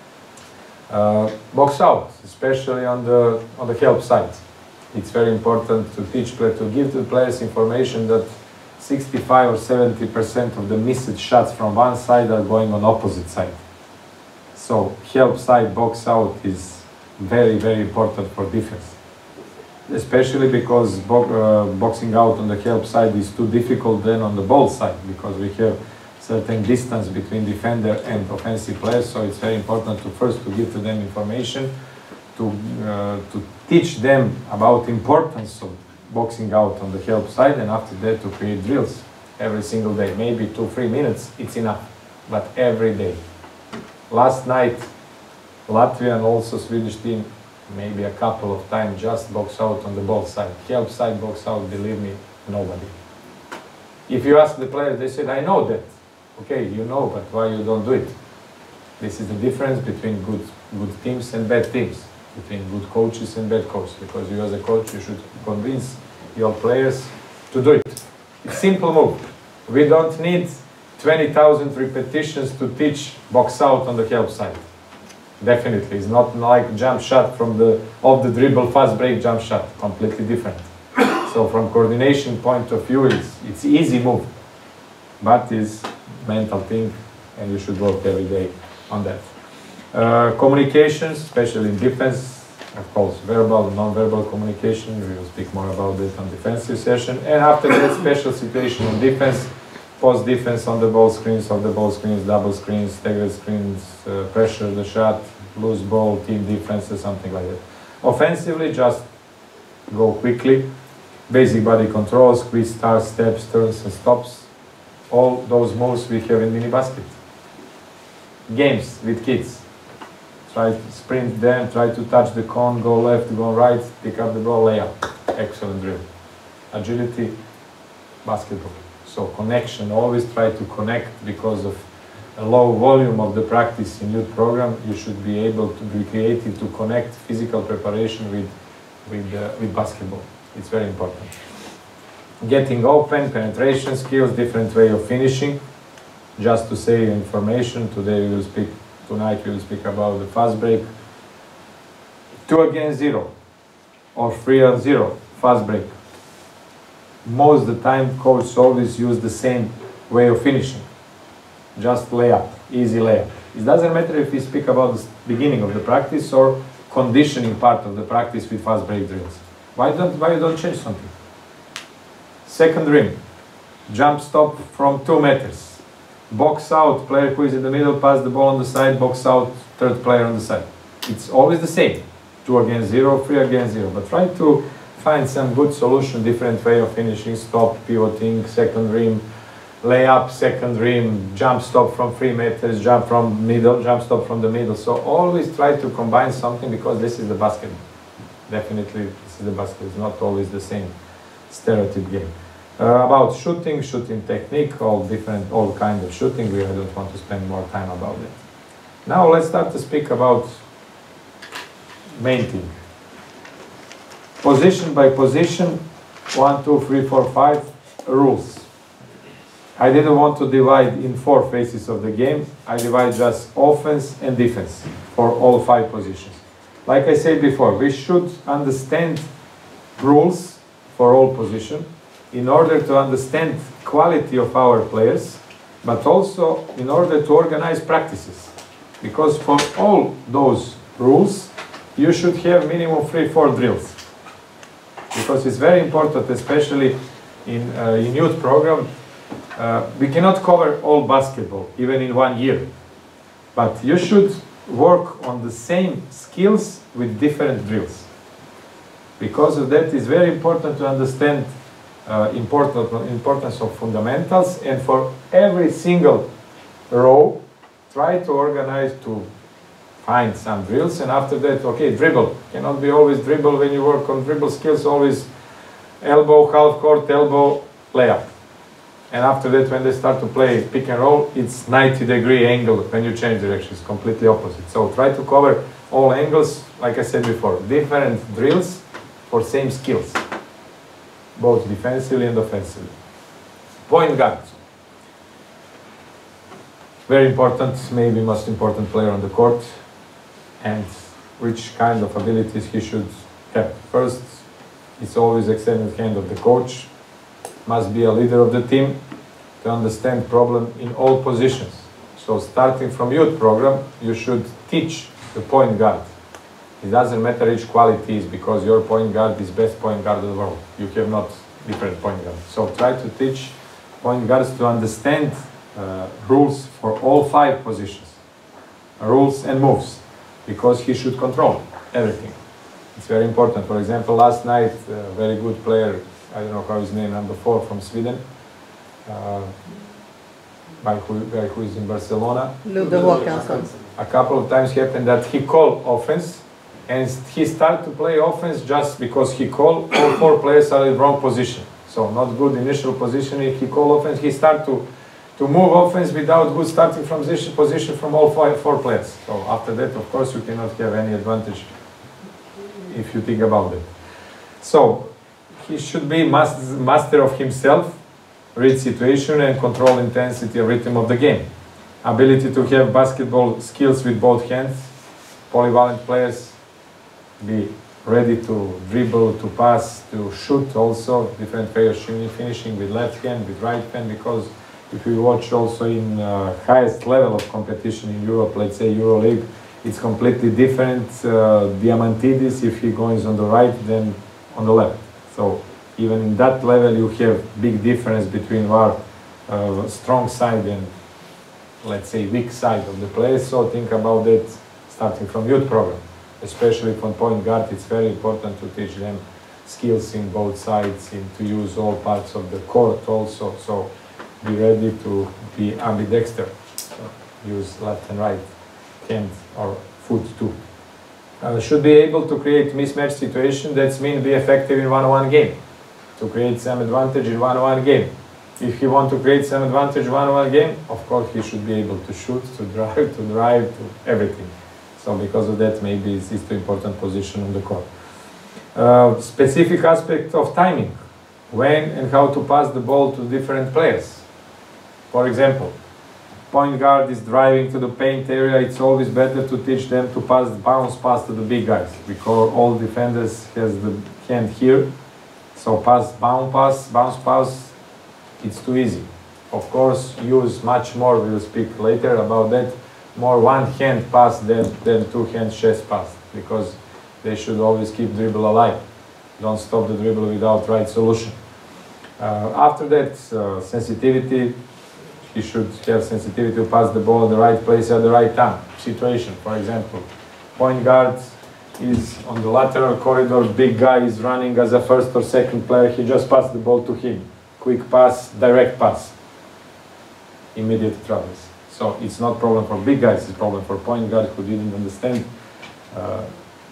Uh, box out, especially on the on the help side. It's very important to teach play, to give the players information that sixty-five or seventy percent of the missed shots from one side are going on opposite side. So help side, box out is very, very important for defense. Especially because bo uh, boxing out on the help side is too difficult than on the ball side, because we have certain distance between defender and offensive players. So it's very important to first to give to them information, to uh, to teach them about the importance of boxing out on the help side, and after that to create drills every single day. Maybe two, three minutes, it's enough, but every day. Last night, Latvia and also Swedish team, maybe a couple of times just box out on the ball side. Help side, box out, believe me, nobody. If you ask the players, they said, I know that. Okay, you know, but why you don't do it? This is the difference between good, good teams and bad teams, between good coaches and bad coaches, because you as a coach, you should convince your players to do it. It's simple move. We don't need twenty thousand repetitions to teach box out on the help side. Definitely, it's not like jump shot from the off the dribble, fast break jump shot, completely different. So from coordination point of view, it's, it's easy move, but it's mental thing, and you should work every day on that. Uh, communications, especially in defense, of course, verbal and non-verbal communication. We will speak more about that on defensive session. And after that, special situation on defense, post defense on the ball screens, on the ball screens, double screens, staggered screens, uh, pressure the shot, loose ball, team defense, or something like that. Offensively, just go quickly. Basic body control, squeeze, start, steps, turns, and stops. All those moves we have in mini basket. Games with kids. Try to sprint them, try to touch the cone, go left, go right, pick up the ball, layup. Excellent drill. Agility, basketball. So connection, always try to connect, because of a low volume of the practice in youth program. You should be able to be creative to connect physical preparation with, with, uh, with basketball. It's very important. Getting open, penetration skills, different way of finishing. Just to say information, today we will speak, tonight we will speak about the fast break. Two against zero, or three on zero, fast break. Most of the time, coach always use the same way of finishing. Just layup, easy layup. It doesn't matter if we speak about the beginning of the practice or conditioning part of the practice with fast break drills. Why don't, why don't change something? Second rim, jump stop from two meters. box out, player who is in the middle, pass the ball on the side, box out, third player on the side. It's always the same, two against zero, three against zero, but try to find some good solution, different way of finishing, stop, pivoting, second rim, layup, second rim, jump stop from three meters, jump from middle, jump stop from the middle. So always try to combine something, because this is the basketball. Definitely, this is the basketball. It's not always the same stereotype game. Uh, about shooting, shooting technique, all different, all kind of shooting. We I don't want to spend more time about it. Now let's start to speak about main thing. Position by position, one, two, three, four, five, rules. I didn't want to divide in four phases of the game. I divide just offense and defense for all five positions. Like I said before, we should understand rules for all positions in order to understand quality of our players, but also in order to organize practices. Because for all those rules, you should have minimum three, four drills. Because it's very important, especially in, uh, in youth program, uh, we cannot cover all basketball, even in one year. But you should work on the same skills with different drills. Because of that, it's very important to understand uh, important, importance of fundamentals, and for every single row, try to organize to find some drills, and after that, okay, dribble. Cannot be always dribble when you work on dribble skills, always elbow, half court, elbow, layup. And after that, when they start to play pick and roll, it's ninety degree angle when you change direction. It's completely opposite. So try to cover all angles, like I said before, different drills for same skills, both defensively and offensively. Point guard. Very important, maybe most important player on the court, and which kind of abilities he should have. First, it's always extended hand of the coach. Must be a leader of the team to understand problem in all positions. So starting from youth program, you should teach the point guard. It doesn't matter which quality is, because your point guard is best point guard in the world. You have not different point guards. So try to teach point guards to understand uh, rules for all five positions, rules and moves, because he should control everything. It's very important. For example, last night, a very good player, I don't know how his name, number four from Sweden, uh, by who, by who is in Barcelona. Ludde Håkansson. A couple of times happened that he called offense, and he started to play offense just because he called all four players are in the wrong position. So not good initial positioning, he called offense, he started to, to move offense without good starting from position, position from all five, four players. So after that, of course, you cannot have any advantage if you think about it. So he should be master of himself, read situation and control intensity and rhythm of the game. Ability to have basketball skills with both hands, polyvalent players, be ready to dribble, to pass, to shoot also, different way of finishing with left hand, with right hand, because if you watch also in uh, highest level of competition in Europe, let's say EuroLeague, it's completely different. Uh, Diamantidis, if he goes on the right, then on the left. So even in that level, you have big difference between our uh, strong side and, let's say, weak side of the players. So think about that starting from youth program. Especially from point guard, it's very important to teach them skills in both sides, and to use all parts of the court also. So be ready to be ambidexter. So use left and right hand or foot too. Uh, should be able to create mismatch situation. That means be effective in one-on-one game. To create some advantage in one-on-one game. If he want to create some advantage in one-on-one game, of course he should be able to shoot, to drive, to drive, to everything. So because of that, maybe it's, it's the important position on the court. Uh, specific aspect of timing. When and how to pass the ball to different players. For example, point guard is driving to the paint area. It's always better to teach them to pass, bounce pass to the big guys, because all defenders has the hand here. So pass, bounce pass, bounce pass, it's too easy. Of course, use much more, we'll speak later about that, more one hand pass than, than two hand chest pass, because they should always keep dribble alive. Don't stop the dribble without right solution. Uh, after that, uh, sensitivity he should have sensitivity to pass the ball in the right place at the right time. Situation, for example, point guard is on the lateral corridor, big guy is running as a first or second player, he just passed the ball to him. Quick pass, direct pass. Immediate travels. So it's not problem for big guys, it's problem for point guard who didn't understand uh,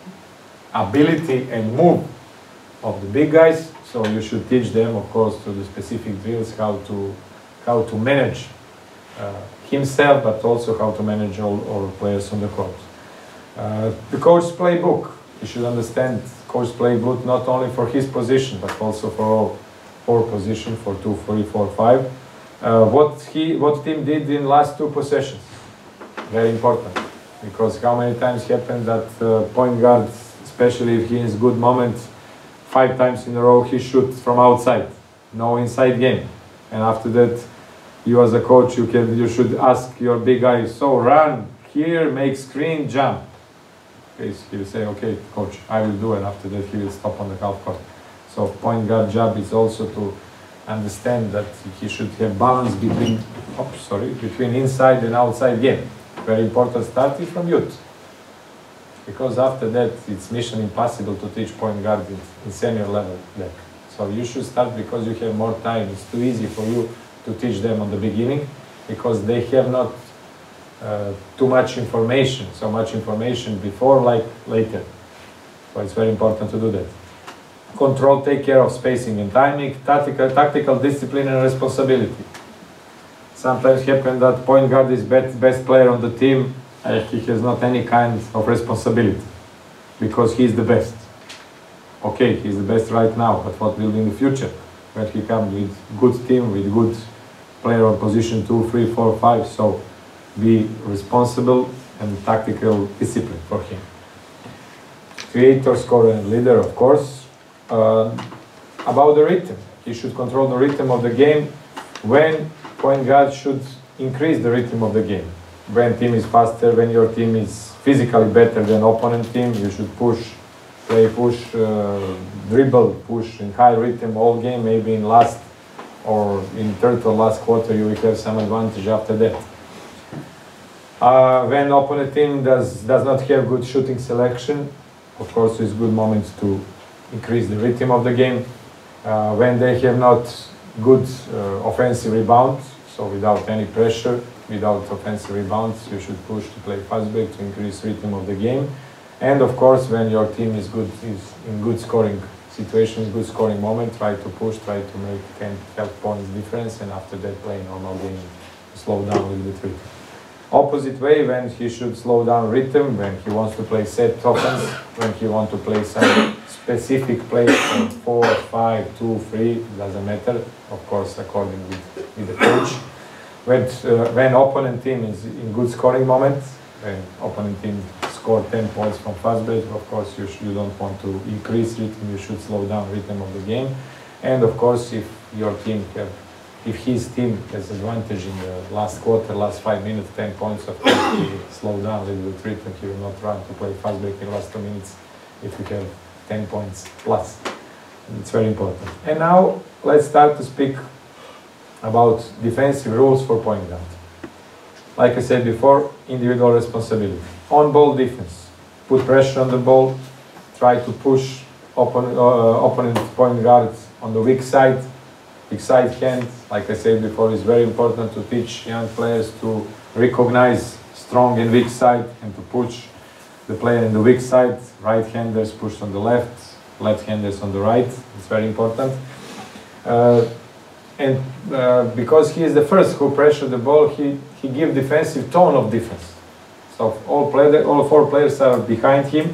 ability and move of the big guys. So you should teach them, of course, to the specific drills, how to how to manage uh, himself, but also how to manage all, all players on the court. Uh, the coach's playbook. You should understand coach's playbook not only for his position, but also for all four positions, for two, three, four, five. Uh, what he, what team did in last two possessions, very important, because how many times happened that uh, point guard, especially if he is good moment, five times in a row he shoots from outside, no inside game, and after that, you as a coach, you can, you should ask your big guy, so run here, make screen, jump. Okay, so he will say, okay, coach, I will do, and after that he will stop on the half court. So point guard job is also to understand that he should have balance between, oh, sorry, between inside and outside game. Very important, starting from youth. Because after that, it's mission impossible to teach point guard in, in senior level. Like. So you should start because you have more time. It's too easy for you to teach them on the beginning because they have not uh, too much information, so much information before like later. So it's very important to do that. Control, take care of spacing and timing, tactical, tactical discipline and responsibility. Sometimes happen that point guard is best, best player on the team and he has not any kind of responsibility because he is the best. Okay, he's the best right now, but what will be in the future? When he comes with good team, with good player on position two, three, four, five, so be responsible and tactical discipline for him. Creator, scorer and leader, of course. Uh, about the rhythm, he should control the rhythm of the game. When point guard should increase the rhythm of the game. When team is faster, when your team is physically better than opponent team, you should push, play push, uh, dribble, push in high rhythm all game. Maybe in last or in third or last quarter you will have some advantage after that. Uh, when opponent team does does not have good shooting selection, of course it's good moment to increase the rhythm of the game. Uh, when they have not good uh, offensive rebounds, so without any pressure, without offensive rebounds, you should push to play fast break to increase rhythm of the game. And of course, when your team is good, is in good scoring situations, good scoring moment, try to push, try to make ten, twelve points difference, and after that play normal game, slow down a little bit rhythm. Opposite way, when he should slow down rhythm, when he wants to play set offense, when he wants to play some specific plays from four, five, two, three, doesn't matter, of course, according with, with the coach. When, uh, when opponent team is in good scoring moment, when opponent team score ten points from fast break, of course, you, you don't want to increase rhythm, you should slow down rhythm of the game. And of course, if your team have If his team has advantage in the last quarter, last five minutes, ten points, of course, he slow down a little bit rhythm. He will not run to play fast break in the last two minutes if you have ten points plus. It's very important. And now let's start to speak about defensive rules for point guard. Like I said before, individual responsibility. On ball defense, put pressure on the ball, try to push opponent, uh, opponent point guard on the weak side. Weak side hand, like I said before, is very important to teach young players to recognize strong and weak side and to push the player in the weak side. Right-handers push on the left, left-handers on the right. It's very important. Uh, and uh, because he is the first who pressure the ball, he, he gives defensive tone of defense. So all, play, all four players are behind him.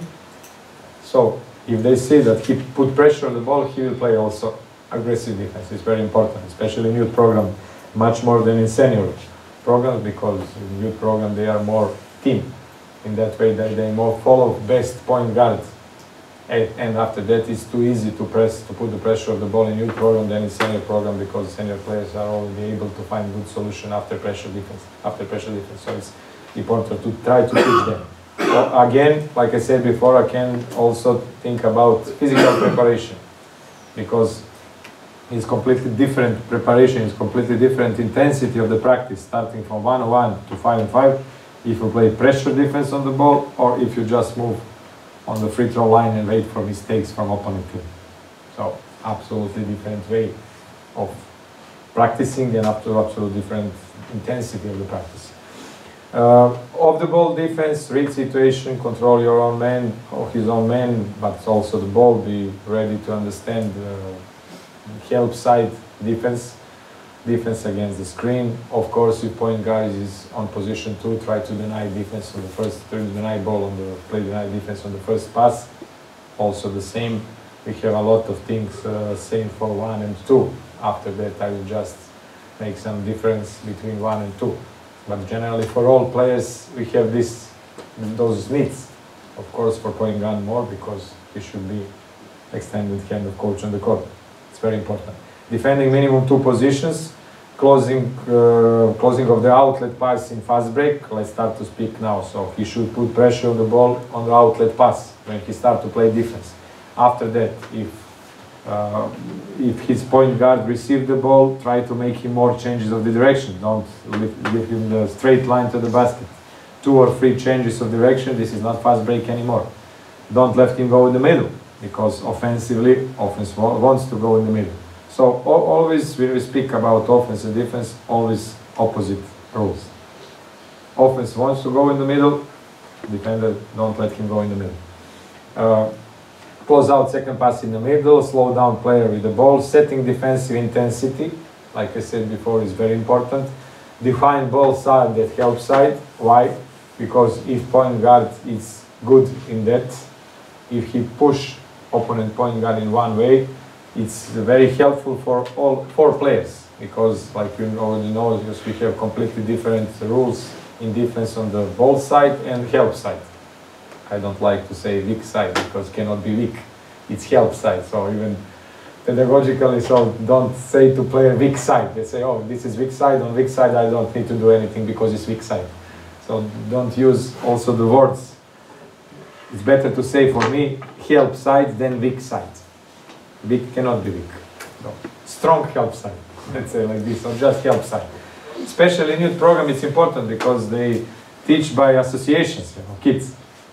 So if they see that he put pressure on the ball, he will play also aggressive defense. Is very important, especially in youth program, much more than in senior programs, because in youth program they are more team. In that way, they, they more follow best point guard, and, and after that it's too easy to press to put the pressure of the ball in youth program than in senior program, because senior players are already able to find good solution after pressure defense. After pressure defense, so it's important to try to teach them. So again, like I said before, I can also think about physical preparation, because It's completely different preparation, it's completely different intensity of the practice, starting from one on one to five on five. If you play pressure defense on the ball, or if you just move on the free throw line and wait for mistakes from opponent team. So absolutely different way of practicing and up to absolutely different intensity of the practice. Uh, off the ball defense, read situation, control your own man or his own man, but also the ball, be ready to understand uh, help side defense, defense against the screen. Of course, if point guard is on position two, try to deny defense on the first, try to deny ball on the, play deny defense on the first pass. Also the same, we have a lot of things uh, same for one and two. After that, I will just make some difference between one and two. But generally, for all players, we have this, those needs. Of course, for point guard more, because he should be extended hand of coach on the court. It's very important. Defending minimum two positions, closing, uh, closing of the outlet pass in fast break. Let's start to speak now. So he should put pressure on the ball on the outlet pass when he starts to play defense. After that, if Uh, if his point guard receives the ball, try to make him more changes of the direction. Don't give him the straight line to the basket. Two or three changes of direction, this is not fast break anymore. Don't let him go in the middle, because offensively, offense wants to go in the middle. So always, when we speak about offense and defense, always opposite rules. Offense wants to go in the middle, defender, don't let him go in the middle. Uh, Close out second pass in the middle, slow down player with the ball, setting defensive intensity, like I said before, is very important. Define ball side that help side. Why? Because if point guard is good in that, if he push opponent point guard in one way, it's very helpful for all four players, because like you already know, we have completely different rules in defense on the ball side and help side. I don't like to say weak side, because it cannot be weak. It's help side. So even pedagogically, so don't say to player weak side. They say, oh, this is weak side. On weak side, I don't need to do anything because it's weak side. So don't use also the words. It's better to say for me, help side than weak side. Weak cannot be weak. No. Strong help side. Let's say like this, or just help side. Especially in youth program, it's important because they teach by associations, you know, kids.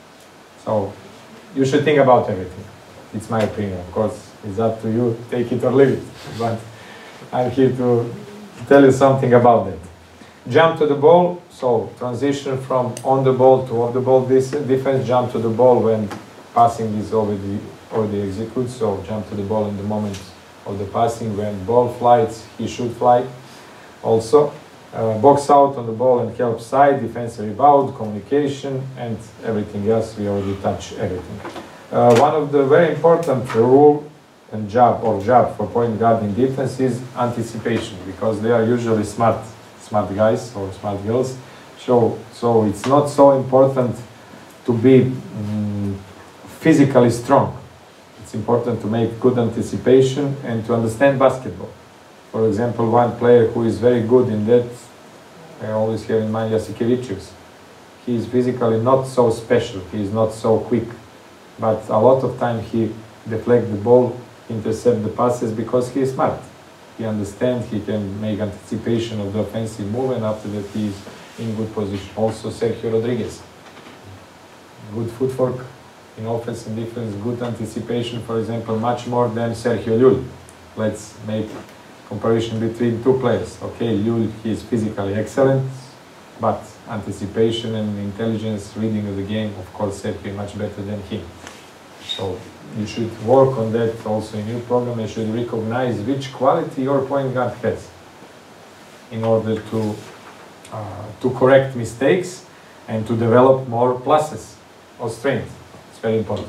So you should think about everything. It's my opinion, of course. It's up to you, take it or leave it. But I'm here to tell you something about that. Jump to the ball, so transition from on the ball to off the ball defense. Jump to the ball when passing is already already executed. So jump to the ball in the moment of the passing. When ball flies, he should fly. Also. Uh, box out on the ball and help side, defensive rebound, communication, and everything else. We already touched everything. Uh, one of the very important rule and job or job for point guard in defense is anticipation, because they are usually smart, smart guys or smart girls. So, so it's not so important to be um, physically strong. It's important to make good anticipation and to understand basketball. For example, one player who is very good in that, I always have in mind Jasikevicius. He is physically not so special, he is not so quick, but a lot of time he deflects the ball, intercept the passes because he is smart. He understands, he can make anticipation of the offensive move, and after that he is in good position. Also Sergio Rodriguez. Good footwork in offense and defense, good anticipation, for example, much more than Sergio Llull. Let's make comparison between two players. Okay, Llull, he is physically excellent, but anticipation and intelligence, reading of the game, of course, Sergio much better than him. So you should work on that also in your program. You should recognize which quality your point guard has in order to uh, to correct mistakes and to develop more pluses or strengths. It's very important.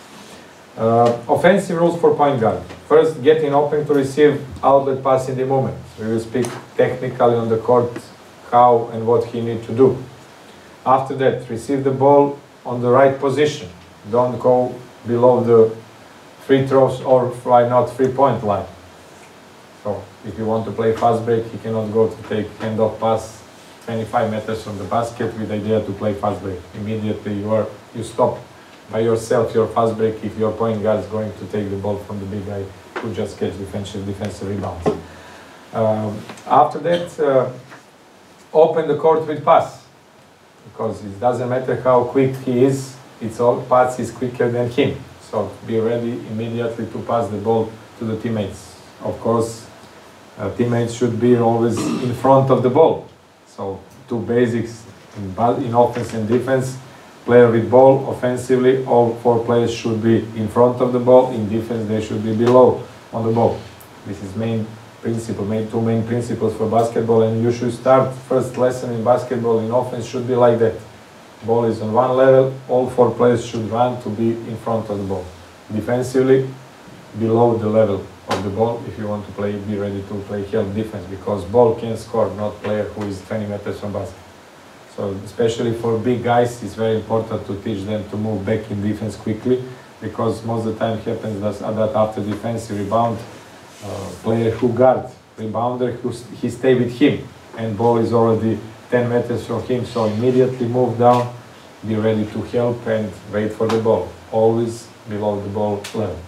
Uh, offensive rules for point guard. First, getting open to receive outlet pass in the moment. We will speak technically on the court how and what he needs to do. After that, receive the ball on the right position. Don't go below the free throws or why not three-point line. So if you want to play fast break, he cannot go to take handoff pass twenty-five meters from the basket with the idea to play fast break. Immediately you are you stop by yourself your fast break if your point guard is going to take the ball from the big guy who just catch defensive defensive rebounds. Um, after that, uh, open the court with pass, because it doesn't matter how quick he is, it's all pass is quicker than him. So be ready immediately to pass the ball to the teammates. Of course, uh, teammates should be always in front of the ball. So two basics in, in offense and defense. Player with ball, offensively, all four players should be in front of the ball. In defense, they should be below on the ball. This is main principle, main, two main principles for basketball, and you should start first lesson in basketball in offense should be like that. Ball is on one level, all four players should run to be in front of the ball. Defensively, below the level of the ball. If you want to play, be ready to play help defense, because ball can score, not player who is twenty meters from basket. So especially for big guys, it's very important to teach them to move back in defense quickly, because most of the time happens that, that after defensive rebound, uh, player who guard rebounder, who he stay with him, and ball is already ten meters from him, so immediately move down, be ready to help and wait for the ball, always below the ball level.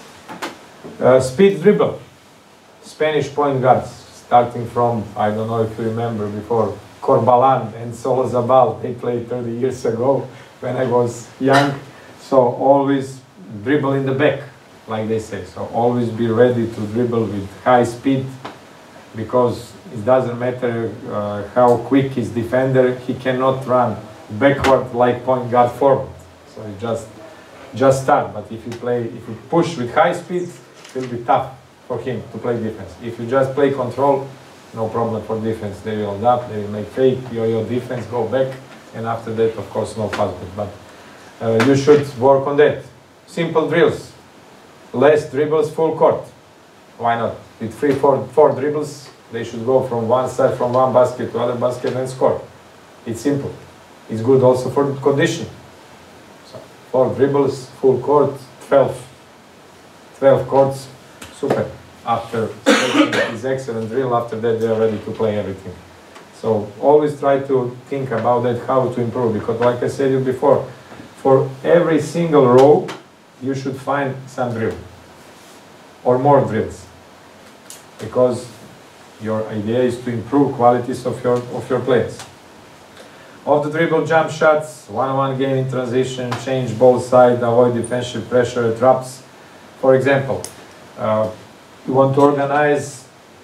Uh, speed dribble, Spanish point guards, starting from, I don't know if you remember before, Corbalan and Solozabal, they played thirty years ago when I was young. So always dribble in the back, like they say. So always be ready to dribble with high speed, because it doesn't matter uh, how quick his defender, he cannot run backward like point guard forward. So you just just start. But if you play, if you push with high speed, it will be tough for him to play defense. If you just play control, no problem for defense. They will adapt, they will make fake, yo-yo defense, go back, and after that, of course, no fast break. But uh, you should work on that. Simple drills, less dribbles, full court. Why not? With three, four, four dribbles, they should go from one side, from one basket to other basket and score. It's simple. It's good also for conditioning. So four dribbles, full court, twelve. twelve courts, super. After this excellent drill, after that they are ready to play everything. So always try to think about that, how to improve, because like I said you before, for every single row you should find some drill or more drills, because your idea is to improve qualities of your of your players. Off the dribble jump shots, one-on-one game in transition, change ball side, avoid defensive pressure, drops. For example, uh, you want to organize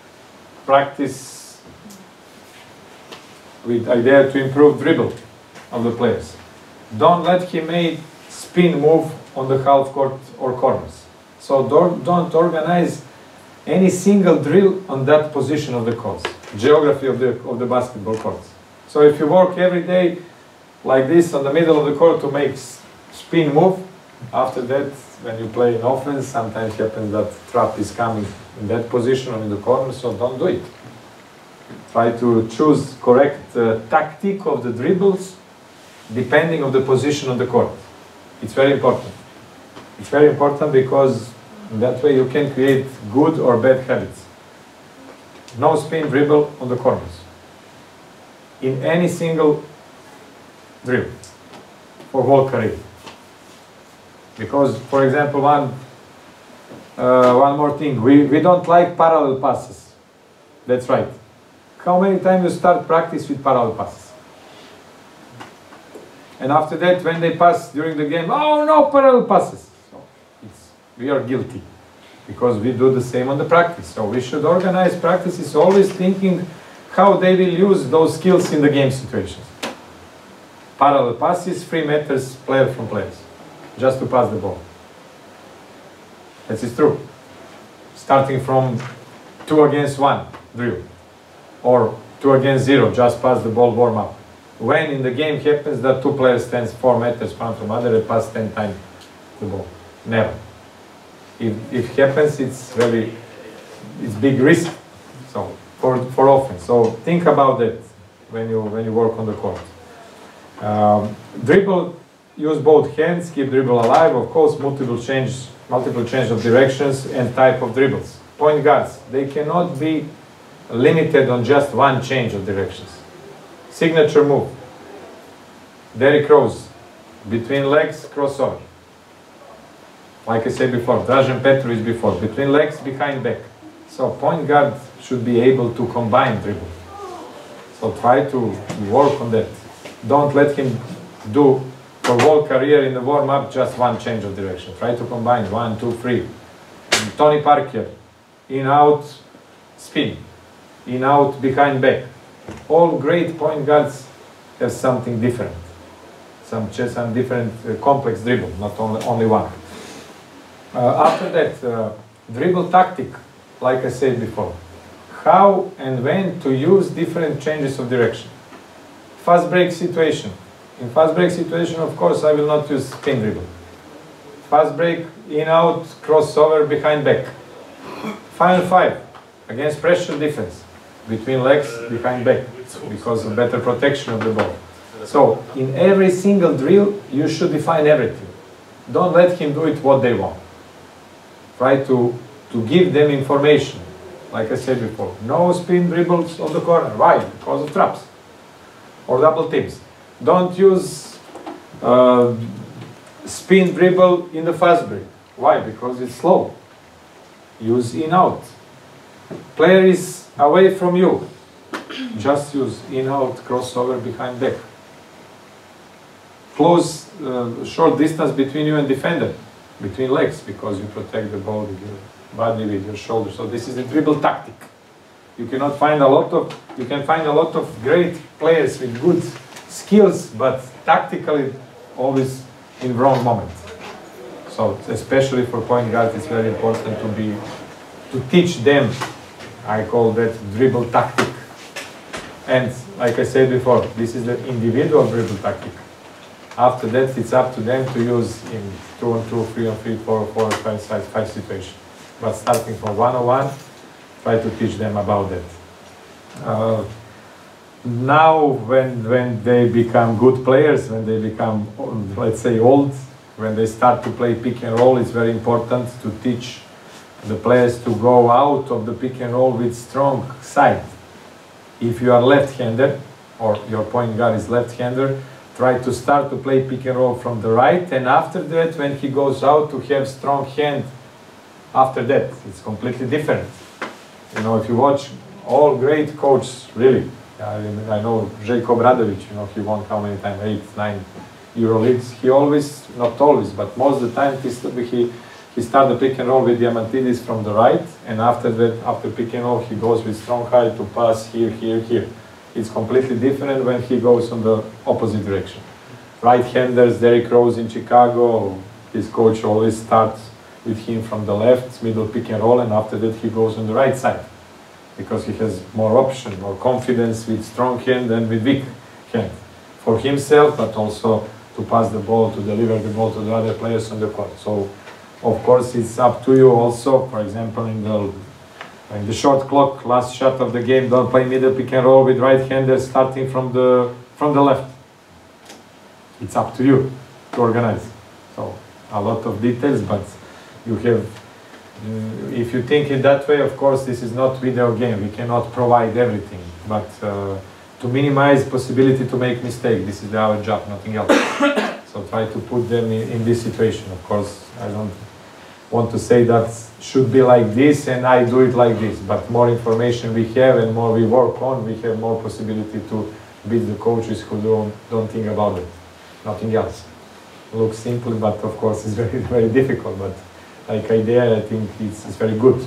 practice with idea to improve dribble of the players. Don't let him make spin move on the half court or corners. So don't, don't organize any single drill on that position of the courts, geography of the, of the basketball courts. So if you work every day like this on the middle of the court to make spin move, after that, when you play in offense, sometimes happens that trap is coming in that position or in the corner, so don't do it. Try to choose correct uh, tactic of the dribbles depending on the position of the court. It's very important. It's very important because that way you can create good or bad habits. No spin dribble on the corners in any single drill for whole career. Because, for example, one uh, one more thing, we, we don't like parallel passes. That's right. How many times you start practice with parallel passes? And after that, when they pass during the game, oh no, parallel passes. So it's, we are guilty, because we do the same on the practice. So we should organize practices always thinking how they will use those skills in the game situations. Parallel passes, three meters player from players, just to pass the ball. That is true. Starting from two against one drill, or two against zero, just pass the ball, warm up. When in the game happens that two players stands four meters one from other and pass ten times the ball. Never. If, if it happens, it's very, it's big risk. So for for offense. So think about that when you when you work on the court. Um, dribble. Use both hands, keep dribble alive, of course, multiple change, multiple change of directions and type of dribbles. Point guards, they cannot be limited on just one change of directions. Signature move. Derrick Rose, between legs, crossover. Like I said before, Dražen Petrović before, between legs, behind back. So point guard should be able to combine dribble. So try to work on that. Don't let him do for whole career in the warm-up just one change of direction. Try to combine one, two, three. And Tony Parker, in, out, spin. In, out, behind, back. All great point guards have something different. Some, some different uh, complex dribble, not only, only one. Uh, after that, uh, dribble tactic, like I said before. How and when to use different changes of direction. Fast break situation. In fast break situation, of course, I will not use spin dribble. Fast break, in, out, crossover, behind, back. Final five, against pressure defense. Between legs, behind, back, because of better protection of the ball. So, in every single drill, you should define everything. Don't let him do it what they want. Try to, to give them information. Like I said before, no spin dribbles on the corner. Why? Because of traps or double teams. Don't use uh, spin dribble in the fast break. Why? Because it's slow. Use in out. Player is away from you. Just use in out, crossover, behind, back. Close, uh, short distance between you and defender, between legs, because you protect the ball with your body, with your shoulder. So this is a dribble tactic. You cannot find a lot of, you can find a lot of great players with good skills, but tactically always in wrong moment. So especially for point guard, it's very important to be, to teach them. I call that dribble tactic. And like I said before, this is the individual dribble tactic. After that, it's up to them to use in two on two, three on three, four on four, five side, five situation. But starting from one on one, try to teach them about that. Uh, now, when when they become good players, when they become, let's say, old, when they start to play pick and roll, it's very important to teach the players to go out of the pick and roll with strong side. If you are left-hander, or your point guard is left-hander, try to start to play pick and roll from the right, and after that, when he goes out, to have strong hand after that. It's completely different. You know, if you watch all great coaches, really, I, I know Željko Obradović, you know, he won how many times, eight, nine Euro leagues. He always, not always, but most of the time, he, he, he starts the pick and roll with Diamantidis from the right, and after that, after pick and roll, he goes with strong height to pass here, here, here. It's completely different when he goes on the opposite direction. Right-handers, Derrick Rose in Chicago, his coach always starts with him from the left, middle pick and roll, and after that he goes on the right side. Because he has more option, more confidence with strong hand than with weak hand. For himself, but also to pass the ball, to deliver the ball to the other players on the court. So, of course, it's up to you also, for example, in the in the short clock, last shot of the game, don't play middle pick and roll with right-handers starting from the from the left. It's up to you to organize. So a lot of details, but you have. Uh, if you think it that way, of course, this is not video game. We cannot provide everything, but uh, to minimize possibility to make mistake, this is our job, nothing else. So try to put them in, in this situation. Of course, I don't want to say that should be like this and I do it like this, but more information we have and more we work on, we have more possibility to beat the coaches who don't, don't think about it, nothing else. Looks simple, but of course it's very, very difficult, but like idea, I think it's, it's very good.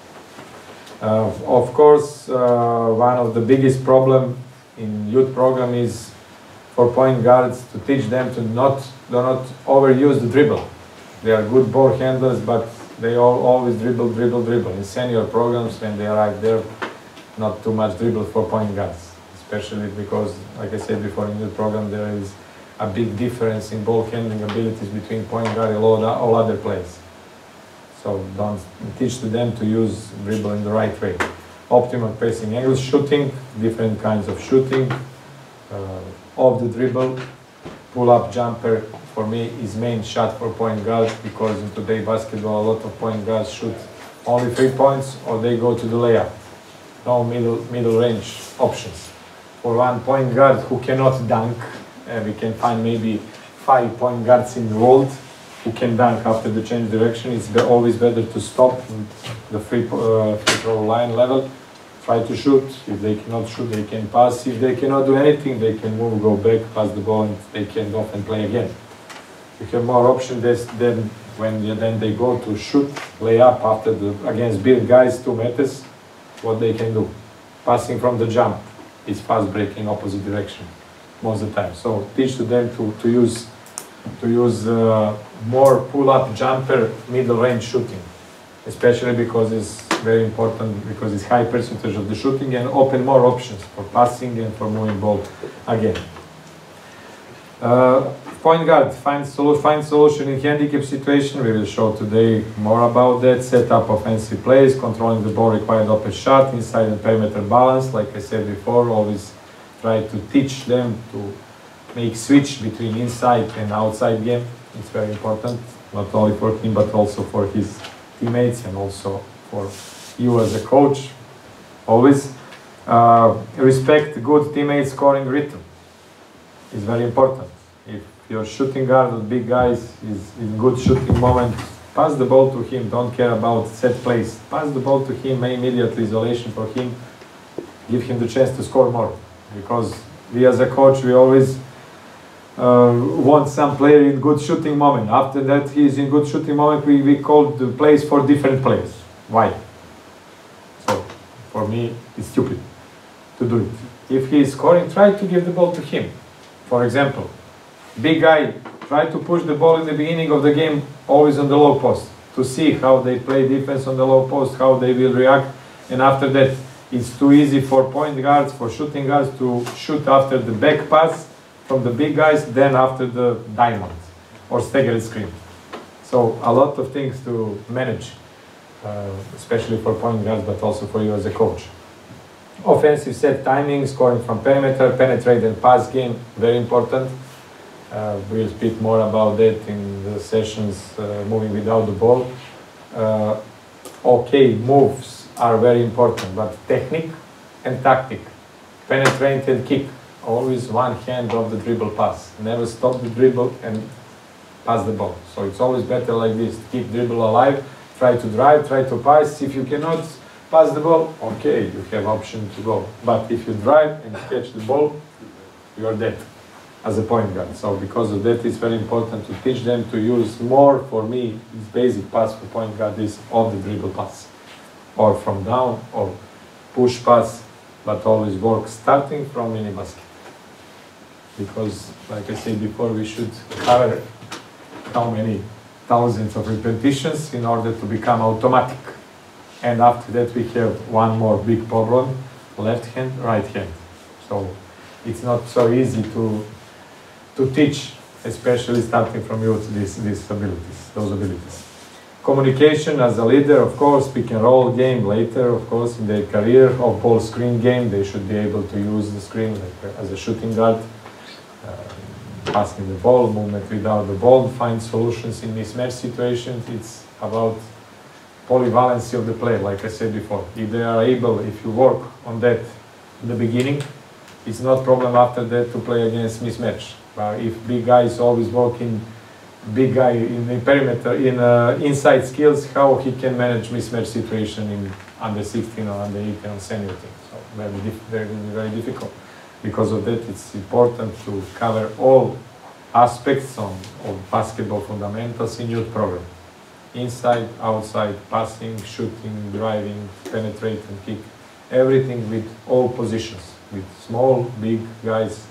Uh, of course, uh, one of the biggest problem in youth program is for point guards to teach them to not, do not overuse the dribble. They are good ball handlers, but they all always dribble, dribble, dribble. In senior programs, when they arrive there, not too much dribble for point guards, especially because, like I said before, in the program there is a big difference in ball handling abilities between point guard and all, all other players. So don't teach to them to use dribble in the right way. Optimal passing angles, shooting, different kinds of shooting, uh, off the dribble, pull-up jumper. For me, is main shot for point guard, because in today's basketball, a lot of point guards shoot only three points or they go to the layup. No middle middle range options. For one point guard who cannot dunk, uh, we can find maybe five point guards in the world who can dunk after the change direction. It's be always better to stop the free, uh, free throw line level, try to shoot. If they cannot shoot, they can pass. If they cannot do anything, they can move, go back, pass the ball, and they can often play again. You have more options then when you, then they go to shoot, lay up after the against big guys, two meters. What they can do, passing from the jump, is fast break in opposite direction most of the time. So teach to them to to use to use uh, more pull-up jumper middle range shooting, especially because it's very important because it's high percentage of the shooting and open more options for passing and for moving ball again. Uh, point guard, find, solu find solution in handicap situation. We will show today more about that. Set up offensive plays, controlling the ball required open shot, inside and perimeter balance. Like I said before, always try to teach them to make switch between inside and outside game. It's very important, not only for him but also for his teammates and also for you as a coach. Always uh, respect good teammate scoring rhythm. Is very important. If your shooting guard with big guys is in good shooting moment, pass the ball to him. Don't care about set plays. Pass the ball to him, immediate isolation for him. Give him the chance to score more. Because we as a coach, we always uh, want some player in good shooting moment. After that, he is in good shooting moment, we, we call the plays for different players. Why? So, for me, it's stupid to do it. If he is scoring, try to give the ball to him. For example, big guy, try to push the ball in the beginning of the game, always on the low post, to see how they play defense on the low post, how they will react, and after that, it's too easy for point guards, for shooting guards to shoot after the back pass from the big guys, then after the diamond or staggered screen. So a lot of things to manage, uh, especially for point guards, but also for you as a coach. Offensive set timing, scoring from perimeter, penetrate and pass game, very important. Uh, we'll speak more about that in the sessions, uh, moving without the ball. Uh, okay, moves are very important, but technique and tactic, penetrate and kick, always one hand of the dribble pass. Never stop the dribble and pass the ball. So it's always better like this, keep dribble alive, try to drive, try to pass. If you cannot pass the ball, okay, you have option to go. But if you drive and catch the ball, you are dead as a point guard. So because of that, it's very important to teach them to use more. For me, this basic pass for point guard is on the dribble pass, or from down, or push pass, but always work starting from mini basket. Because, like I said before, we should cover how many thousands of repetitions in order to become automatic. And after that, we have one more big problem, left hand, right hand. So it's not so easy to to teach, especially starting from youth, these, these abilities, those abilities. Communication as a leader, of course, pick and roll game later, of course, in their career, or ball screen game, they should be able to use the screen like, as a shooting guard, uh, passing the ball, movement without the ball, find solutions in mismatch situations. It's about polyvalency of the play, like I said before. If they are able, if you work on that in the beginning, it's not problem after that to play against mismatch. But if big guy is always working, big guy in the perimeter, in uh, inside skills, how he can manage mismatch situation in under sixteen or under eighteen on senior team. So very, very, very difficult. Because of that, it's important to cover all aspects on, of basketball fundamentals in youth program. Inside, outside, passing, shooting, driving, penetrate and kick. Everything with all positions, with small, big guys.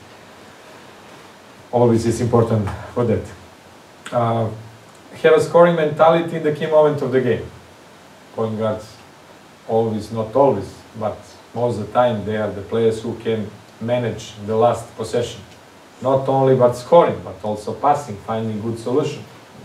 Always is important for that. Uh, have a scoring mentality in the key moment of the game. Point guards, always, not always, but most of the time they are the players who can manage the last possession. Not only but scoring, but also passing, finding good solution.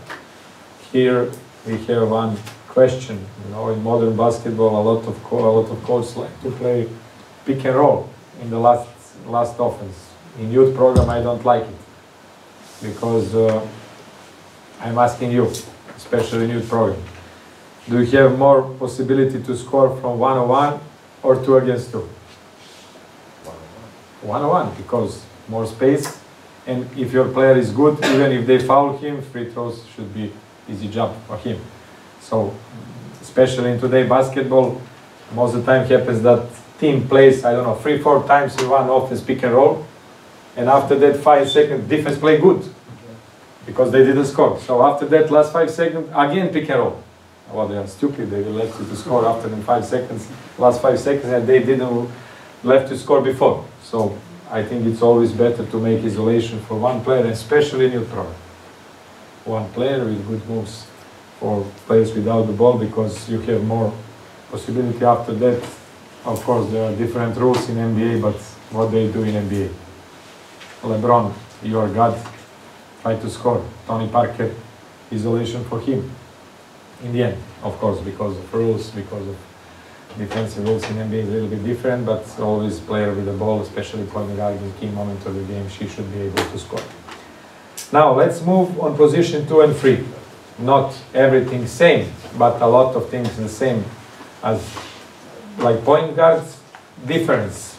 Here we have one question. You know, in modern basketball, a lot of co a lot of coaches like to play pick and roll in the last last offense. In youth program, I don't like it because uh, I'm asking you, especially in youth program, do you have more possibility to score from one on one or two against two? One on one, because more space, And if your player is good, even if they foul him, free throws should be easy job for him. So, especially in today's basketball, most of the time happens that team plays, I don't know, three, four times in one offense pick and roll, and after that five seconds, defense play good, because they didn't score. So after that last five seconds, again pick and roll. Well, they are stupid, they will let you to score after the five seconds, last five seconds, and they didn't left to score before. So I think it's always better to make isolation for one player, especially in your program. One player with good moves for players without the ball, because you have more possibility after that. Of course, there are different rules in N B A, but what they do in N B A. LeBron, you are God, try to score. Tony Parker, isolation for him. In the end, of course, because of rules, because of defensive rules in N B A is a little bit different, but always player with the ball, especially point guard in key moment of the game, she should be able to score. Now let's move on position two and three. Not everything same, but a lot of things the same as like point guards, difference.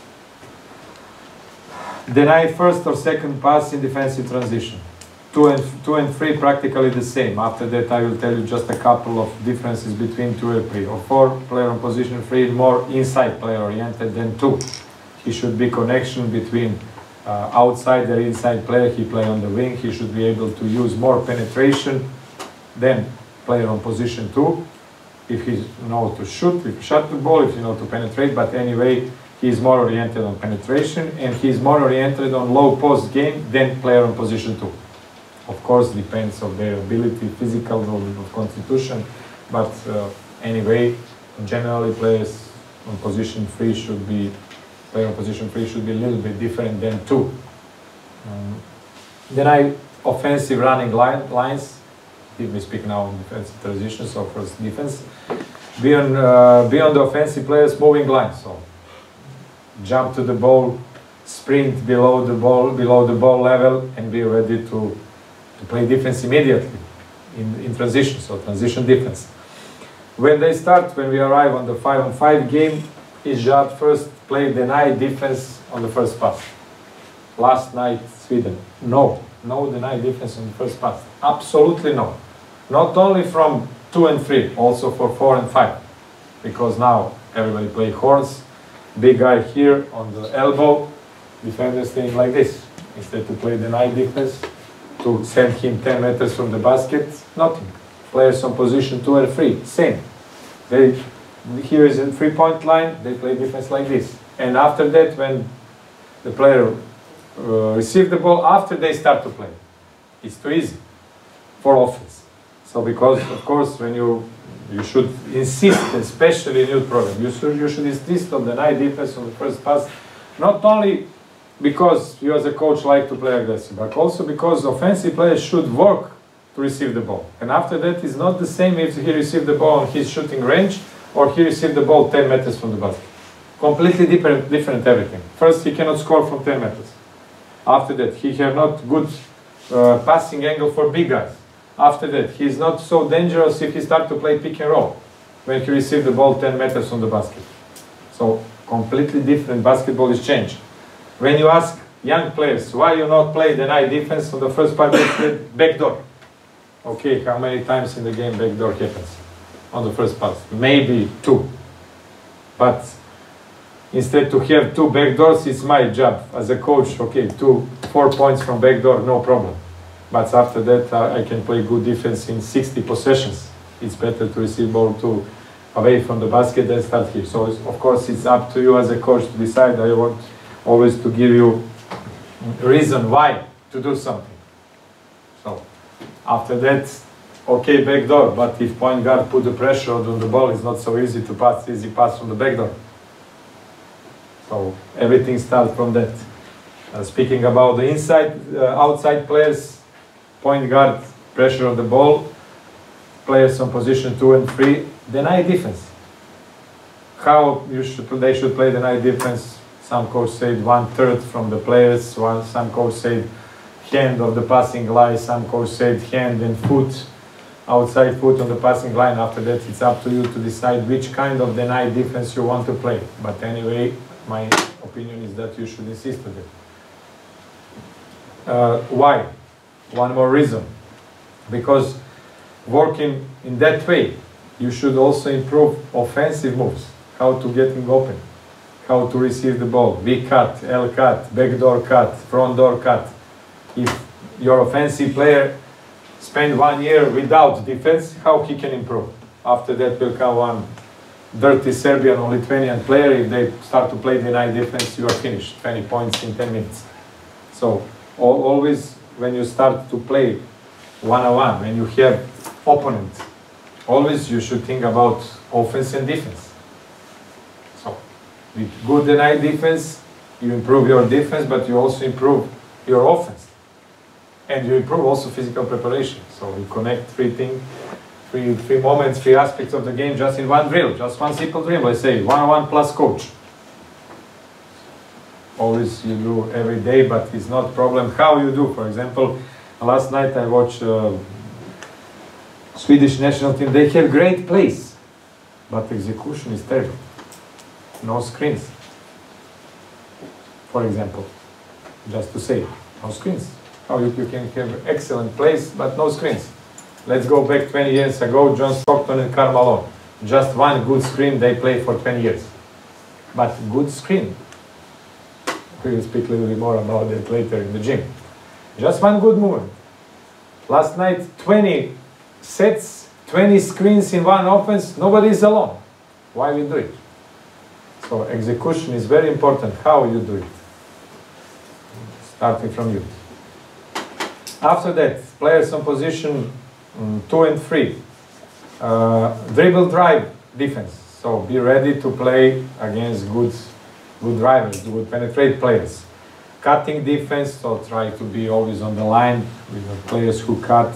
Deny first or second pass in defensive transition. Two and, two and three practically the same. After that I will tell you just a couple of differences between two and three. Or four, player on position three, more inside player oriented than two. He should be connection between uh, outside and inside player. He play on the wing. He should be able to use more penetration than player on position two. If he know to shoot, if he shot the ball, if he know to penetrate, but anyway, he is more oriented on penetration, and he is more oriented on low post game than player on position two. Of course, depends on their ability, physical, of constitution, but uh, anyway, generally players on position three should be, player on position three should be a little bit different than two. Um, then I, offensive running line, lines, if we speak now on defensive transitions, so first defense, beyond, uh, beyond the offensive players, moving lines, so jump to the ball, sprint below the ball, below the ball level, and be ready to to play defense immediately in, in transition, so transition defense. When they start, when we arrive on the five on five game, his job first play deny defense on the first pass. Last night, Sweden, no, no deny defense on the first pass, absolutely no. Not only from two and three, also for four and five, because now everybody play horns, big guy here on the elbow, defenders staying like this, instead to play deny defense, to send him ten meters from the basket, nothing. Players on position two and three, same. They, here is a three-point line, they play defense like this. And after that, when the player uh, receives the ball, after they start to play. It's too easy for offense. So because, of course, when you, you should insist, especially in youth program, you should, you should insist on the deny defense on the first pass, not only because you as a coach like to play aggressive, but also because offensive players should work to receive the ball. And after that, it's not the same if he received the ball on his shooting range or he received the ball ten meters from the basket. Completely different, different everything. First, he cannot score from ten meters. After that, he has not good uh, passing angle for big guys. After that, he is not so dangerous if he starts to play pick and roll when he received the ball ten meters from the basket. So, completely different. Basketball is changed. When you ask young players, why you not play deny defense on the first part, they said backdoor. Okay, how many times in the game backdoor happens on the first pass? Maybe two. But instead to have two backdoors, it's my job as a coach. Okay, two, four points from backdoor, no problem. But after that, uh, I can play good defense in sixty possessions. It's better to receive ball to away from the basket than start here. So it's, of course, it's up to you as a coach to decide. I want always to give you a reason why to do something. So after that, okay, backdoor, but if point guard put the pressure on the ball, it's not so easy to pass, easy pass from the backdoor. So everything starts from that. Uh, speaking about the inside, uh, outside players, point guard, pressure on the ball, players on position two and three, deny defense. How you should, they should play deny defense? Some coach said one third from the players, one, some coach said hand of the passing line, some coach said hand and foot, outside foot on the passing line. After that, it's up to you to decide which kind of deny defense you want to play. But anyway, my opinion is that you should insist on it. Uh, why? One more reason. Because working in that way, you should also improve offensive moves, how to getting open, how to receive the ball, V-cut, L-cut, backdoor cut, front door cut. If your offensive player spend one year without defense, how he can improve? After that will come one dirty Serbian or Lithuanian player. If they start to play deny defense, you are finished, twenty points in ten minutes. So al always when you start to play one-on-one, when you have opponent, always you should think about offense and defense. So with good deny defense, you improve your defense, but you also improve your offense. And you improve also physical preparation. So you connect three things, three, three moments, three aspects of the game just in one drill, just one simple drill. Let's say one-on-one plus coach. Always you do every day, but it's not problem how you do. For example, last night I watched uh, Swedish national team. They have great plays, but execution is terrible. No screens. For example, just to say, no screens. How you, you can have excellent plays, but no screens. Let's go back twenty years ago, John Stockton and Karl Malone. Just one good screen, they play for twenty years. But good screen. We will speak a little bit more about that later in the gym. Just one good movement. Last night, twenty sets, twenty screens in one offense, nobody is alone. Why we do it? So execution is very important, how you do it. Starting from you. After that, players on position um, two and three. Uh, dribble drive defense. So be ready to play against good, good drivers, good penetrate players. Cutting defense, so try to be always on the line with the players who cut.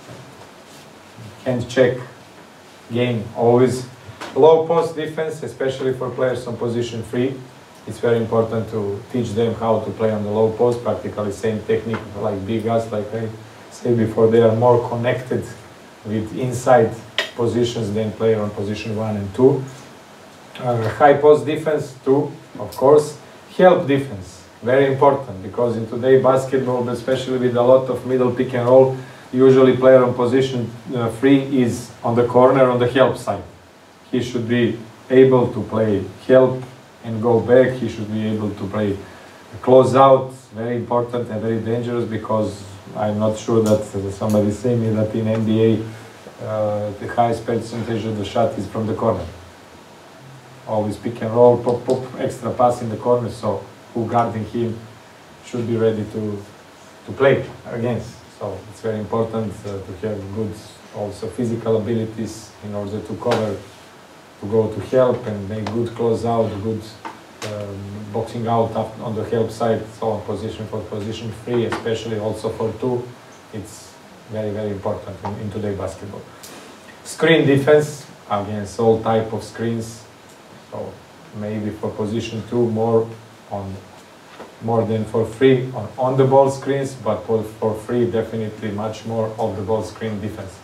Hand check game always. Low post defense, especially for players on position three. It's very important to teach them how to play on the low post, practically same technique like big guys, like I said before. They are more connected with inside positions than player on position one and two. Uh, high post defense too, of course. Help defense, very important, because in today's basketball, especially with a lot of middle pick and roll, usually player on position uh, three is on the corner on the help side. He should be able to play help and go back. He should be able to play close out, very important and very dangerous, because I'm not sure that uh, somebody say me that in N B A uh, the highest percentage of the shot is from the corner. Always pick and roll, pop, pop, extra pass in the corner, so who guarding him should be ready to, to play against. So it's very important uh, to have good also physical abilities in order to cover, to go to help and make good close out, good um, boxing out up on the help side, so on position for position three, especially also for two. It's very, very important in, in today's basketball. Screen defense against all type of screens. So maybe for position two more on more than for three on on the ball screens, but for, for three definitely much more of the ball screen defense.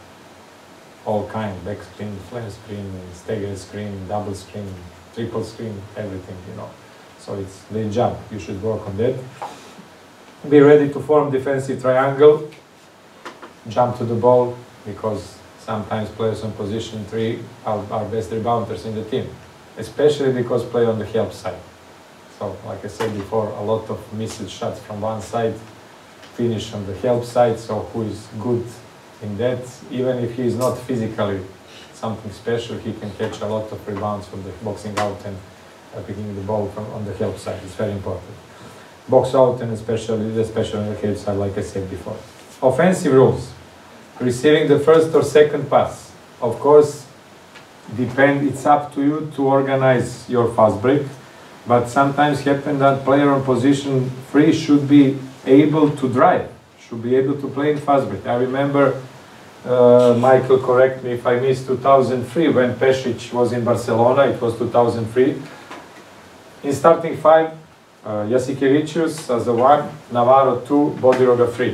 All kind, back screen, flare screen, stagger screen, double screen, triple screen, everything, you know. So it's the job, you should work on that. Be ready to form defensive triangle, jump to the ball, because sometimes players on position three are, are best rebounders in the team, especially because play on the help side. So, like I said before, a lot of missed shots from one side, finish on the help side, so who is good in that, even if he is not physically something special, he can catch a lot of rebounds from the boxing out and uh, picking the ball from on the help side. It's very important. Box out and especially, especially on the help side, like I said before. Offensive rules. Receiving the first or second pass. Of course, depend. It's up to you to organize your fast break, but sometimes happen that player on position three should be able to drive, should be able to play in fast break. I remember. Uh, Michael, correct me if I missed two thousand three when Pešić was in Barcelona. It was two thousand three. In starting five, uh, Jasikevicius as the one, Navarro two, Bodiroga three.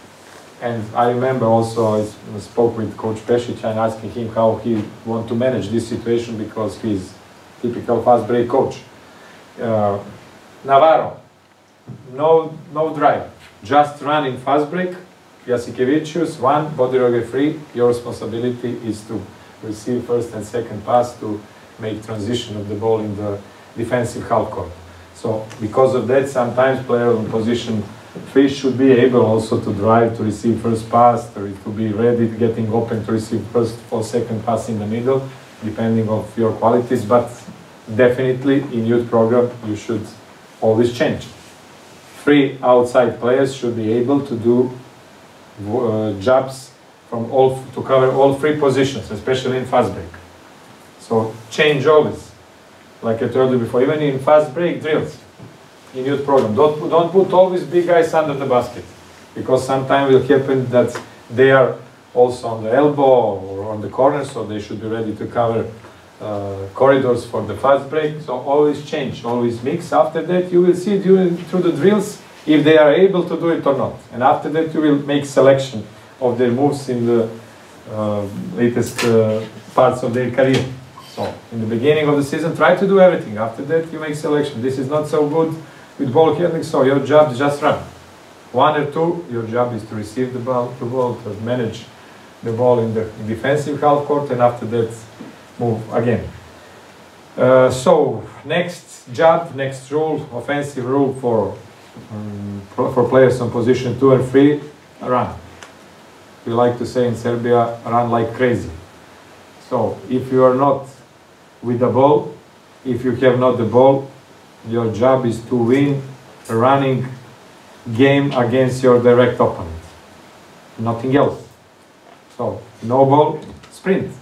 And I remember also I spoke with Coach Pešić and asking him how he want to manage this situation, because he's typical fast break coach. Uh, Navarro, no, no drive. just run in fast break, Jasikevicius, one, body roger free, your responsibility is to receive first and second pass to make transition of the ball in the defensive half court. So because of that, sometimes players in position three should be able also to drive, to receive first pass, to, to be ready, getting open to receive first or second pass in the middle, depending on your qualities. But definitely in youth program, you should always change. Three outside players should be able to do uh, jobs from all, to cover all three positions, especially in fast break. So change always. Like I told you before, even in fast break drills, in youth program, don't, don't put always big guys under the basket, because sometimes will happen that they are also on the elbow or on the corner, so they should be ready to cover uh, corridors for the fast break. So always change, always mix. After that, you will see during, through the drills if they are able to do it or not. And after that, you will make selection of their moves in the uh, latest uh, parts of their career. So in the beginning of the season, try to do everything. After that, you make selection. This is not so good with ball handling, so your job is just run. One or two, your job is to receive the ball, the ball, to manage the ball in the defensive half court, and after that, move again. Uh, so next job, next rule, offensive rule for um, for players on position two and three, run. We like to say in Serbia, run like crazy. So if you are not with the ball, if you have not the ball, your job is to win a running game against your direct opponent. Nothing else. So no ball, sprint.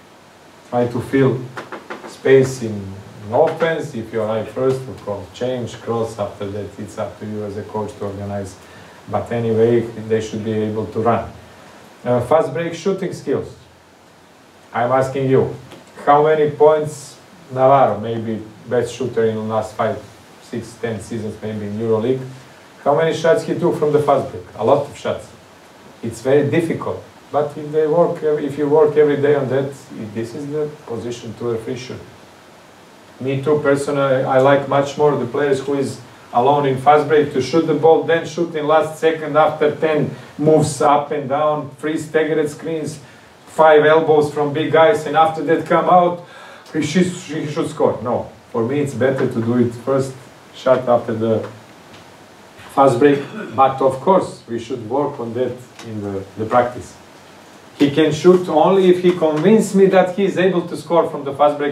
Try to fill space in, in offense. If you arrive first, of course, change, cross. After that, it's up to you as a coach to organize. But anyway, they should be able to run. Uh, fast break shooting skills. I'm asking you, how many points Navarro, maybe best shooter in the last five, six, ten seasons, maybe in EuroLeague, how many shots he took from the fast break? A lot of shots. It's very difficult. But if they work, if you work every day on that, this is the position to a free shoot. Me too, personally, I like much more the players who is alone in fast break to shoot the ball, then shoot in last second after ten moves up and down, three staggered screens, five elbows from big guys, and after that come out, he should, he should score. No, for me it's better to do it first shot after the fast break, but of course we should work on that in the, the practice. He can shoot only if he convinces me that he is able to score from the fast break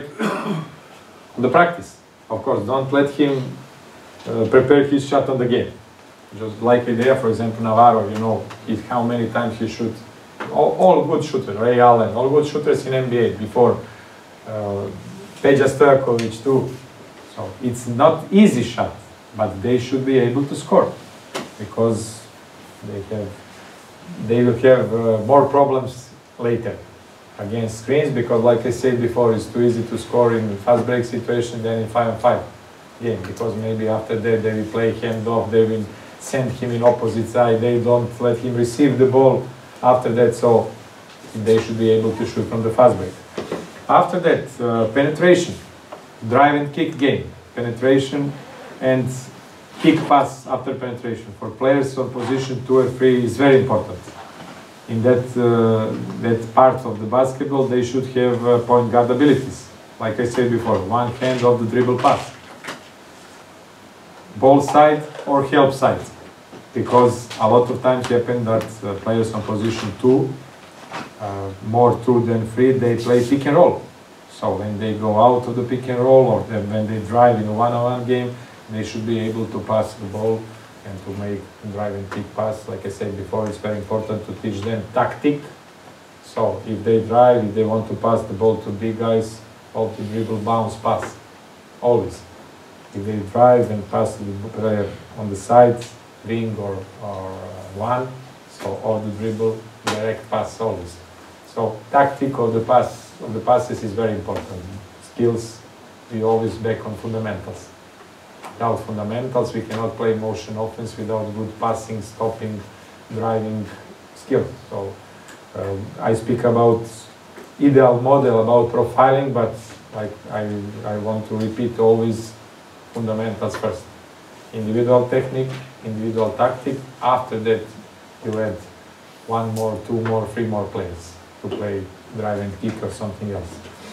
on the practice. Of course, don't let him uh, prepare his shot on the game. Just like Idea, for example, Navarro, you know he, how many times he shoots. All, all good shooters, Ray Allen, all good shooters in N B A before. Uh, Peja Stojkovic too. So it's not easy shot, but they should be able to score, because they have they will have uh, more problems later against screens, because like I said before, it's too easy to score in fast break situation than in five on five game, because maybe after that they will play hand off, they will send him in opposite side, they don't let him receive the ball after that, so they should be able to shoot from the fast break. After that, uh, penetration, drive and kick game, penetration and kick pass after penetration for players on position two or three is very important. In that uh, that part of the basketball, they should have uh, point guard abilities. Like I said before, one hand of the dribble pass, ball side or help side, because a lot of times happen that uh, players on position two, uh, more two than three, they play pick and roll. So when they go out of the pick and roll, or when they drive in a one-on-one game, they should be able to pass the ball and to make drive and kick pass. Like I said before, it's very important to teach them tactic. So if they drive, if they want to pass the ball to big guys, all the dribble, bounce, pass, always. If they drive and pass the player on the side, ring or, or uh, one, so all the dribble, direct pass, always. So tactic of the pass of the passes is very important. Skills, we always back on fundamentals. Without fundamentals, we cannot play motion offense without good passing, stopping, driving skills. So uh, I speak about ideal model, about profiling, but like I, I want to repeat always fundamentals first. Individual technique, individual tactic. After that, you add one more, two more, three more players to play drive and kick or something else.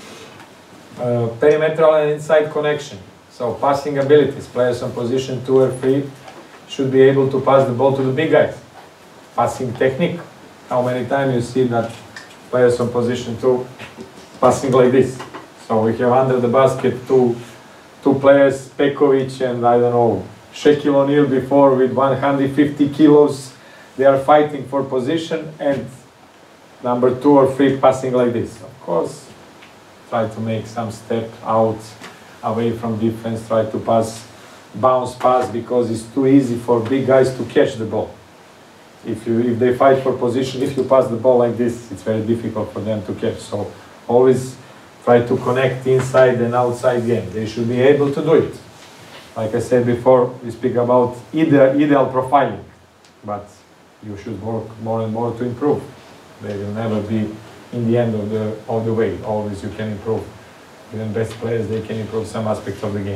Uh, perimetral and inside connection. So passing abilities, players on position two or three should be able to pass the ball to the big guys. Passing technique. How many times you see that players on position two passing like this? So we have under the basket two, two players, Pekovic and I don't know, Shaquille O'Neal before with one hundred fifty kilos. They are fighting for position and number two or three passing like this. Of course, try to make some step out away from defense, try to pass, bounce pass, because it's too easy for big guys to catch the ball. If you if they fight for position, if you pass the ball like this, it's very difficult for them to catch. So always try to connect inside and outside game. They should be able to do it. Like I said before, we speak about ideal, ideal profiling, but you should work more and more to improve. They will never be in the end of the of the way. Always you can improve. Even best players, they can improve some aspects of the game.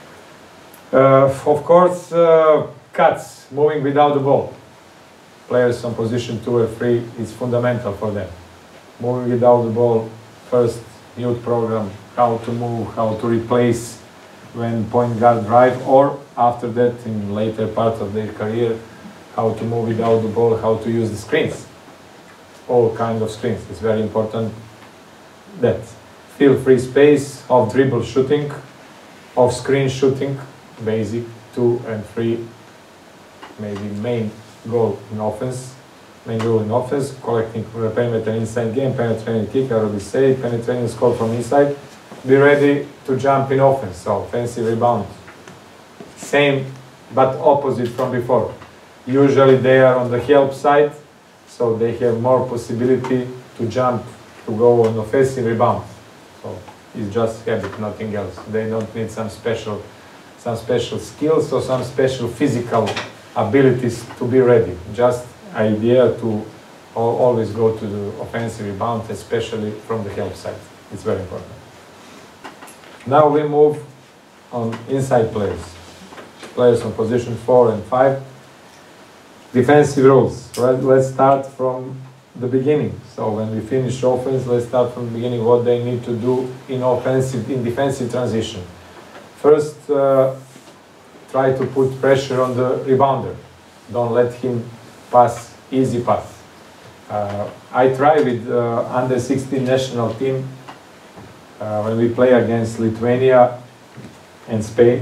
Uh, of course, uh, cuts, moving without the ball. Players on position two or three is fundamental for them. Moving without the ball, first youth program, how to move, how to replace when point guard drive, or after that in later part of their career, how to move without the ball, how to use the screens. All kinds of screens, it's very important. That. Fill free space, off dribble shooting, off screen shooting, basic, two and three, maybe main goal in offense, main goal in offense, collecting perimeter inside game, penetrating kick, I already said, penetrating score from inside, be ready to jump in offense, so offensive rebound. Same, but opposite from before. Usually they are on the help side, so they have more possibility to jump, to go on offensive rebound. So it's just habit, nothing else. They don't need some special, some special skills or some special physical abilities to be ready. Just idea to al always go to the offensive rebound, especially from the help side. It's very important. Now we move on inside players. Players on position four and five. Defensive rules. Right? Let's start from the beginning. So when we finish offense, let's start from the beginning what they need to do in offensive, in defensive transition. First, uh, try to put pressure on the rebounder. Don't let him pass easy pass. Uh, I try with uh, under sixteen national team uh, when we play against Lithuania and Spain.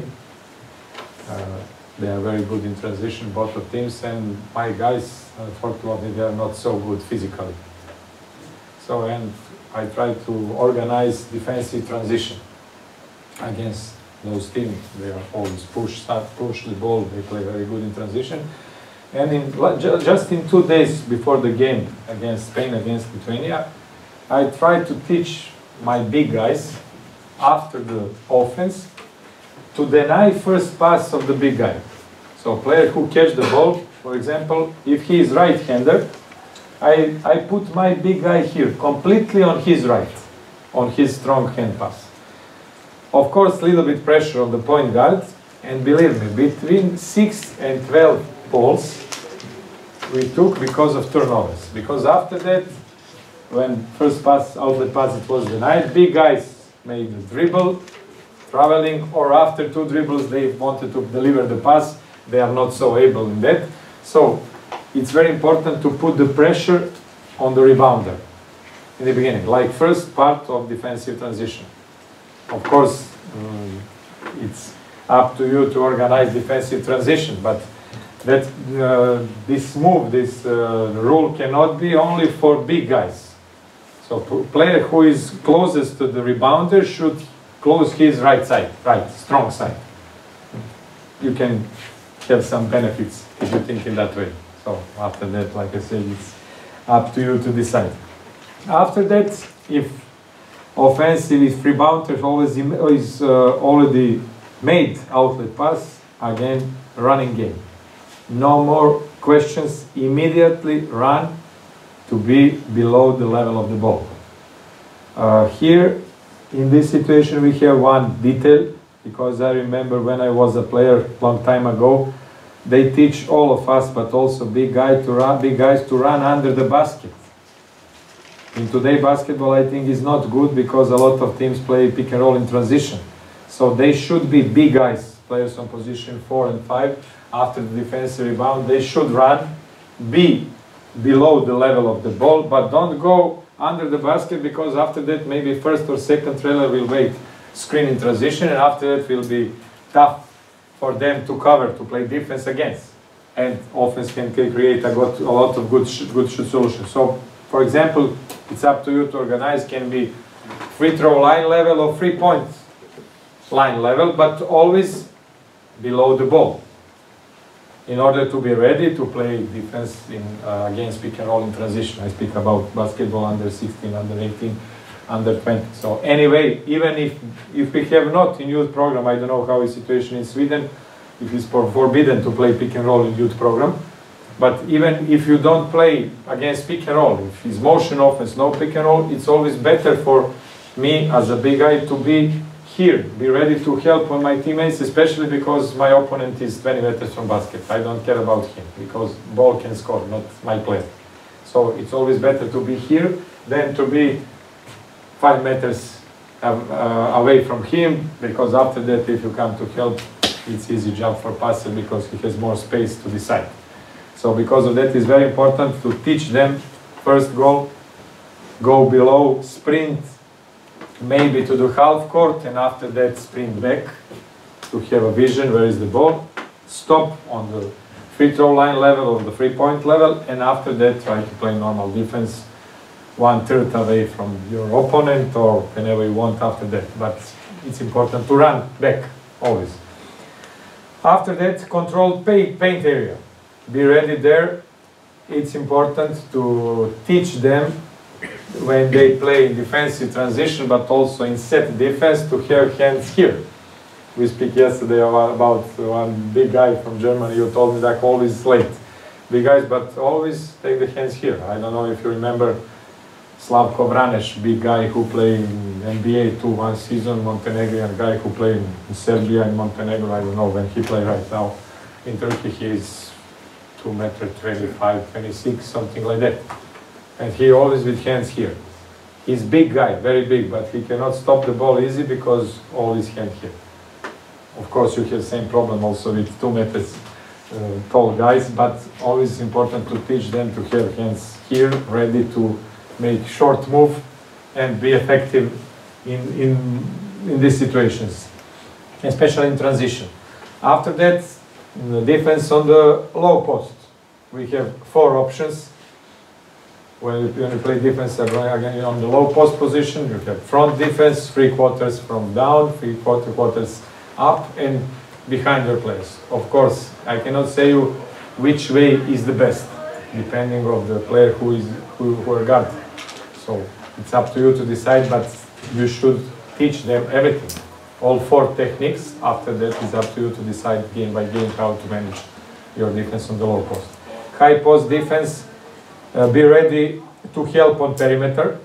Uh, they are very good in transition, both of teams, and my guys, unfortunately, they are not so good physically. So, and I try to organize defensive transition against those teams. They are always push, start, push the ball. They play very good in transition. And in, just in two days before the game against Spain, against Lithuania, I try to teach my big guys after the offense to deny first pass of the big guy. So player who catch the ball, for example, if he is right-hander, I, I put my big guy here, completely on his right, on his strong hand pass. Of course, a little bit pressure on the point guard, and believe me, between six and twelve balls we took because of turnovers. Because after that, when first pass, outlet pass, it was denied, big guys made the dribble, traveling, or after two dribbles they wanted to deliver the pass. They are not so able in that. So it's very important to put the pressure on the rebounder in the beginning, like first part of defensive transition. Of course, um, it's up to you to organize defensive transition, but that uh, this move, this uh, rule cannot be only for big guys. So player who is closest to the rebounder should close his right side, right, strong side. You can have some benefits if you think in that way. So after that, like I said, it's up to you to decide. After that, if offensive, if rebounder always is uh, already made outlet pass, again, running game. No more questions, immediately run to be below the level of the ball. Uh, here, in this situation, we have one detail, because I remember when I was a player long time ago, they teach all of us, but also big guy to run, big guys to run under the basket. In today basketball, I think is not good because a lot of teams play pick and roll in transition. So they should be big guys, players on position four and five. After the defensive rebound, they should run, be below the level of the ball, but don't go under the basket, because after that maybe first or second trailer will wait screen in transition, and after that will be tough for them to cover, to play defense against. And offense can create a, got a lot of good, sh good shoot solutions. So, for example, it's up to you to organize, can be free throw line level or three point line level, but always below the ball, in order to be ready to play defense in, uh, against pick and roll in transition. I speak about basketball under sixteen, under eighteen, under twenty. So anyway, even if, if we have not in youth program, I don't know how is the situation in Sweden, if it's for forbidden to play pick and roll in youth program, but even if you don't play against pick and roll, if it's motion offense, no pick and roll, it's always better for me as a big guy to be here, be ready to help on my teammates, especially because my opponent is twenty meters from basket. I don't care about him, because ball can score, not my player. So it's always better to be here than to be five meters uh, away from him, because after that, if you come to help, it's easy job for passer because he has more space to decide. So because of that, it's very important to teach them first goal, go below, sprint, maybe to the half court, and after that sprint back to have a vision where is the ball, stop on the free throw line level or the three point level, and after that try to play normal defense one third away from your opponent or whenever you want after that. But it's important to run back always. After that, control paint, paint area. Be ready there. It's important to teach them when they play in defensive transition, but also in set defense, to have hands here. We speak yesterday about one big guy from Germany who told me that always late. Big guys, but always take the hands here. I don't know if you remember Slavko Vraneš, big guy who played in N B A two one season, Montenegrin guy who played in Serbia and Montenegro. I don't know when he plays right now. In Turkey he is two meter twenty-five, twenty-six, something like that. And he always with hands here. He's big guy, very big, but he cannot stop the ball easy because all his hand here. Of course, you have the same problem also with two meters uh, tall guys, but always important to teach them to have hands here, ready to make short move and be effective in, in, in these situations, especially in transition. After that, the defense on the low post. We have four options. When you play defense again on the low post position, you have front defense, three quarters from down, three quarter quarters up, and behind your players. Of course, I cannot say you which way is the best, depending on the player who is who, who are guard. So it's up to you to decide, but you should teach them everything, all four techniques. After that, it's up to you to decide game by game how to manage your defense on the low post. High post defense. Uh, be ready to help on perimeter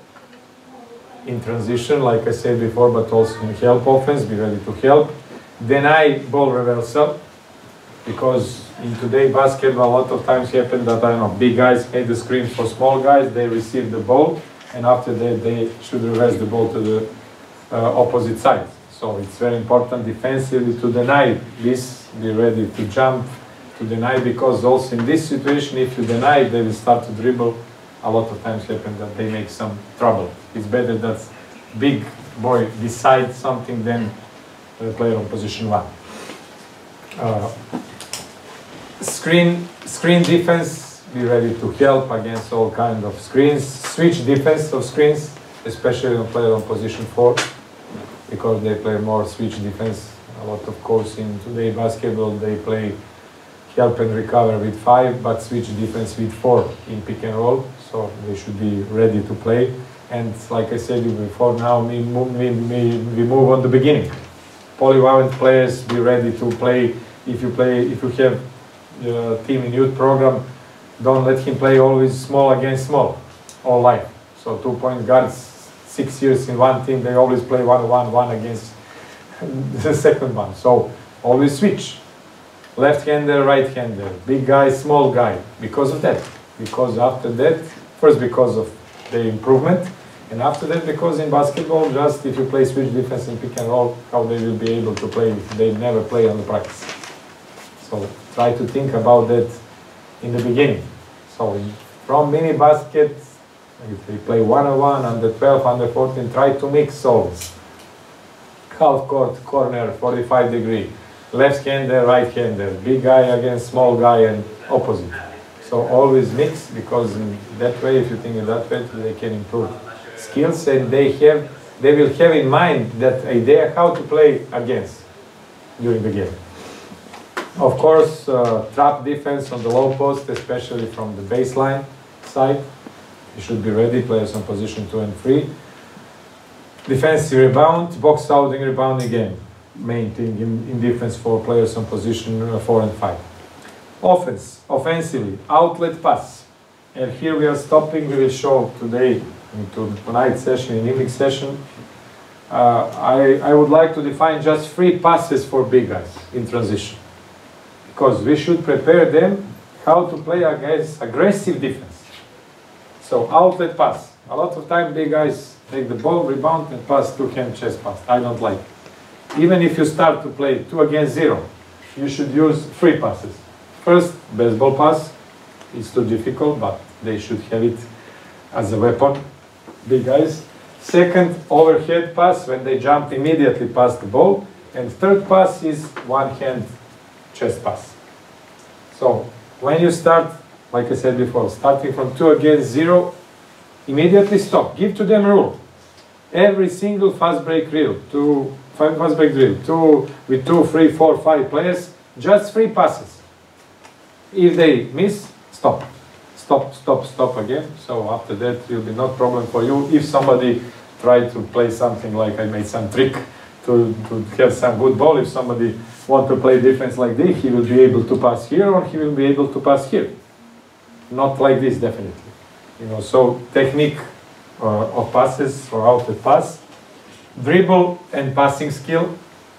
in transition, like I said before, but also in help offense. Be ready to help. Deny ball reversal, because in today basketball a lot of times happen that, I don't know, big guys made the screen for small guys, they receive the ball, and after that they should reverse the ball to the uh, opposite side. So it's very important defensively to deny this. Be ready to jump, to deny, because also in this situation, if you deny, they will start to dribble. A lot of times happen that they make some trouble. It's better that big boy decides something than the player on position one. Uh, screen, screen defense, be ready to help against all kinds of screens. Switch defense of screens, especially on player on position four, because they play more switch defense. A lot of course in today basketball, they play help and recover with five, but switch defense with four in pick and roll, so they should be ready to play. And like I said before, now we move, we, we, we move on the beginning. Polyvalent players, be ready to play. If you play, if you have a team in youth program, don't let him play always small against small all life. So two point guards, six years in one team, they always play one one one against the second one. So always switch. left-hander, right-hander, big guy, small guy, because of that. Because after that, first because of the improvement, and after that because in basketball, just if you play switch defense and pick and roll, how they will be able to play if they never play on the practice. So try to think about that in the beginning. So in, from mini basket, if they play one-on-one, under twelve, under fourteen, try to mix solves. Half court, corner, forty-five degree, left-hander, right-hander, big guy against small guy and opposite. So always mix, because in that way, if you think in that way, they can improve skills, and they have, they will have in mind that idea how to play against during the game. Of course, uh, trap defense on the low post, especially from the baseline side. You should be ready, players on position two and three. Defensive rebound, box out and rebounding game. Main thing in, in defense for players on position uh, four and five. Offense, offensively, outlet pass. And here we are stopping, we will show today, into tonight's session, in evening session. Uh, I, I would like to define just three passes for big guys in transition. Because we should prepare them how to play against aggressive defense. So outlet pass. A lot of time big guys take the ball, rebound and pass, two-hand chest pass. I don't like it. Even if you start to play two against zero, you should use three passes. First, baseball pass. It's too difficult, but they should have it as a weapon, big guys. Second, overhead pass, when they jump immediately past the ball. And third pass is one-hand chest pass. So when you start, like I said before, starting from two against zero, immediately stop. Give to them a rule. Every single fast break drill, two fast break drill, two with two, three, four, five players, just three passes. If they miss, stop. Stop, stop, stop again. So after that, it will be no problem for you. If somebody tried to play something like I made some trick to, to have some good ball, if somebody want to play defense like this, he will be able to pass here or he will be able to pass here. Not like this, definitely. You know, so technique uh, of passes or outlet pass, dribble and passing skill.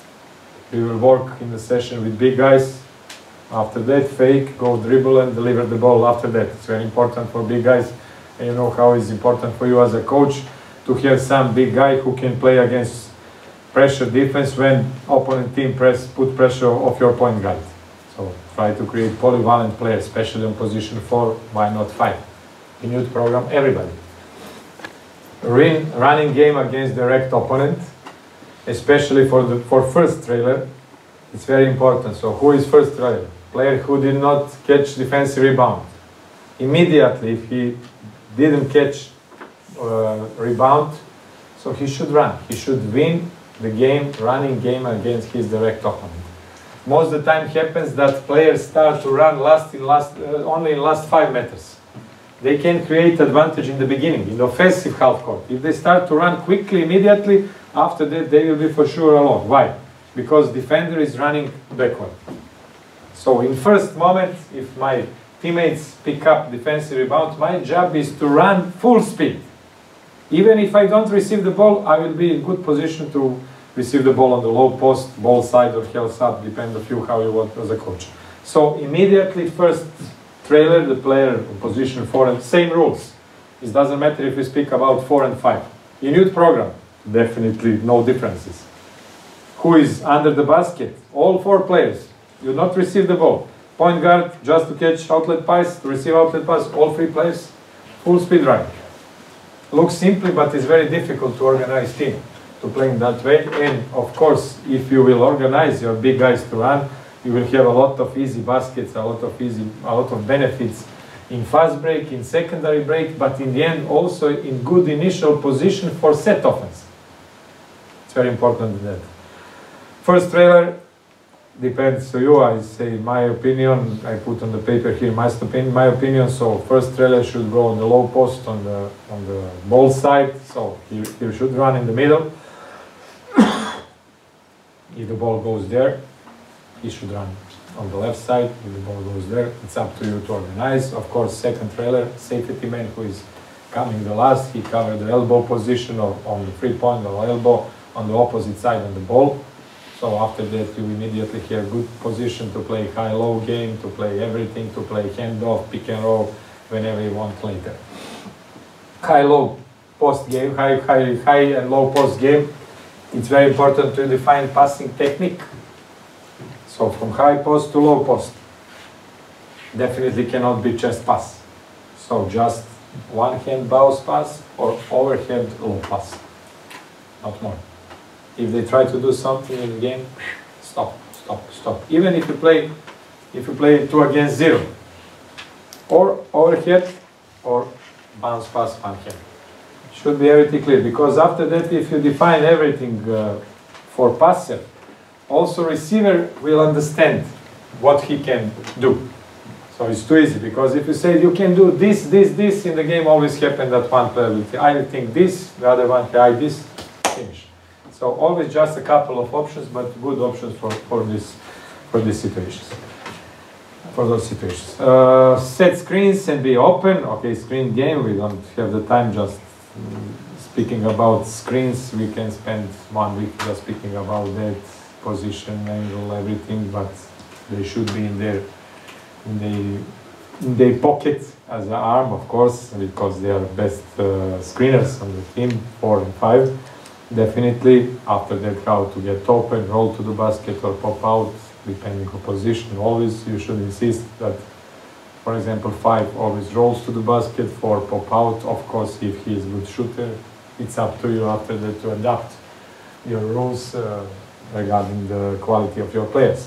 We will work in the session with big guys. After that, fake, go dribble and deliver the ball after that. It's very important for big guys. And you know how it's important for you as a coach to have some big guy who can play against pressure defense when opponent team press put pressure off your point guard. So try to create polyvalent players, especially on position four, why not five? In youth program, everybody. Run, running game against direct opponent, especially for the for first trailer. It's very important. So who is first trailer? Player who did not catch defensive rebound. Immediately, if he didn't catch uh, rebound, so he should run. He should win the game, running game against his direct opponent. Most of the time happens that players start to run last in last, uh, only in last five meters. They can create advantage in the beginning, in the offensive half court. If they start to run quickly, immediately, after that they will be for sure alone. Why? Because defender is running backward. So in first moment, if my teammates pick up defensive rebound, my job is to run full speed. Even if I don't receive the ball, I will be in good position to receive the ball on the low post, ball side or heels up, depends on you how you want as a coach. So immediately first trailer, the player in position four, and same rules. It doesn't matter if we speak about four and five. In youth program, definitely no differences. Who is under the basket? All four players. You not receive the ball. Point guard, just to catch outlet pass, to receive outlet pass, all three players, full speed run. Looks simply, but it's very difficult to organize team to play in that way. And of course, if you will organize your big guys to run, you will have a lot of easy baskets, a lot of easy, a lot of benefits in fast break, in secondary break, but in the end also in good initial position for set offense. It's very important that. First trailer depends to you. I say my opinion. I put on the paper here my opinion. My opinion. So first trailer should go on the low post on the on the ball side. So he, he should run in the middle. If the ball goes there, he should run on the left side. If the ball goes there, it's up to you to organize. Of course, second trailer, safety man who is coming the last, he covered the elbow position or on the three point or elbow on the opposite side of the ball. So after that you immediately have good position to play high-low game, to play everything, to play handoff, pick and roll, whenever you want later. High-low post game, high, high, high and low post game, it's very important to define passing technique. So from high post to low post, definitely cannot be chest pass. So just one hand bounce pass or overhead low pass, not more. If they try to do something in the game, stop, stop, stop. Even if you play, if you play two against zero, or overhead, or bounce pass one hand. Should be everything clear, because after that, if you define everything uh, for passer, also receiver will understand what he can do. So it's too easy, because if you say you can do this, this, this, in the game always happen that one player will think, I think this, the other one, I this, finish. So always just a couple of options, but good options for, for, this, for these situations. For those situations. Uh, set screens and be open. Okay, screen game, we don't have the time just um, speaking about screens. We can spend one week just speaking about that, position, angle, everything, but they should be in their in the in their pocket as an arm, of course, because they are best uh, screeners on the team, four and five. Definitely, after that, how to get open, roll to the basket or pop out, depending on position. Always you should insist that, for example, five always rolls to the basket, four pop out. Of course, if he is a good shooter, it's up to you after that to adapt your rules uh, regarding the quality of your players.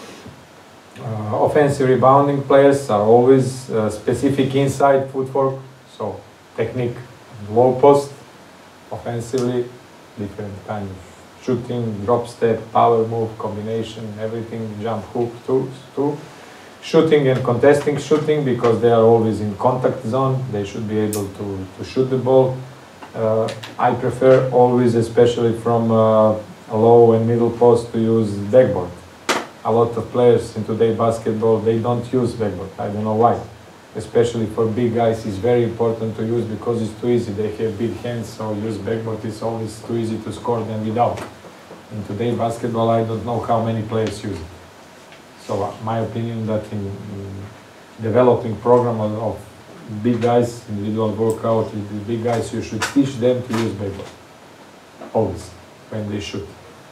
Uh, offensive rebounding players are always uh, specific inside footwork, so technique, low post, offensively, different kind of shooting, drop step, power move, combination, everything, jump hook too, too. Shooting and contesting shooting, because they are always in contact zone, they should be able to, to shoot the ball. Uh, I prefer always, especially from uh, a low and middle post, to use backboard. A lot of players in today's basketball, they don't use backboard. I don't know why. Especially for big guys, it's very important to use because it's too easy. They have big hands, so use backboard is always too easy to score than without. In today's basketball, I don't know how many players use it. So uh, my opinion that in, in developing program of, of big guys, individual workout with the big guys, you should teach them to use backboard. Always, when they shoot.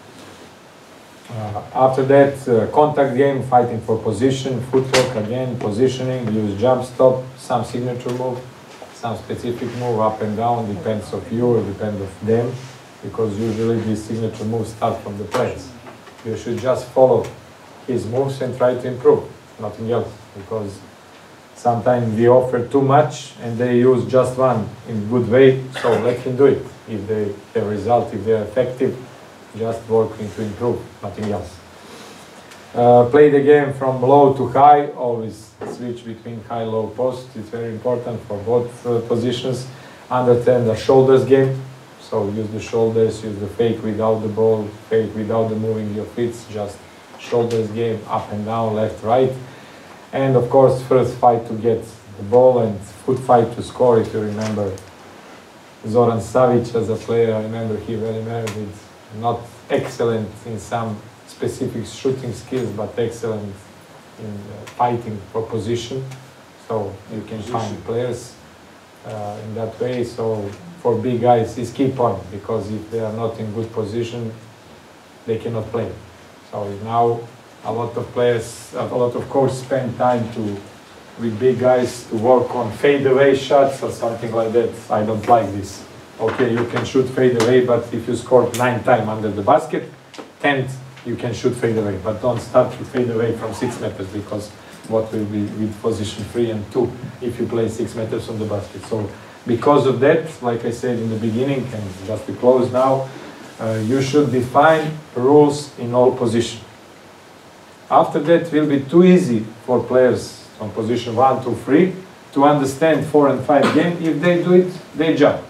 Uh, after that, uh, contact game, fighting for position, footwork again, positioning, use jump stop, some signature move, some specific move, up and down, depends of you or depends of them, because usually these signature moves start from the players. You should just follow his moves and try to improve, nothing else, because sometimes we offer too much and they use just one in good way, so let him do it. If they have result, if they are effective, just working to improve, nothing else. Uh, play the game from low to high, always switch between high and low post. It's very important for both uh, positions. Understand the shoulders game, so use the shoulders, use the fake without the ball, fake without the moving your feet, just shoulders game, up and down, left, right. And of course, first fight to get the ball and foot fight to score. If you remember Zoran Savic as a player, I remember he very well, not excellent in some specific shooting skills, but excellent in uh, fighting for position. So you can find players uh, in that way. So for big guys, it's key point, because if they are not in good position, they cannot play. So now a lot of players, a lot of coaches spend time to with big guys to work on fadeaway shots or something like that. I don't like this. Okay, you can shoot fade away, but if you score nine times under the basket, tenth you can shoot fade away. But don't start to fade away from six meters, because what will be with position three and two if you play six meters on the basket. So because of that, like I said in the beginning, and just to close now, uh, you should define rules in all positions. After that, it will be too easy for players on position one, two, three to understand four and five game. If they do it, they jump.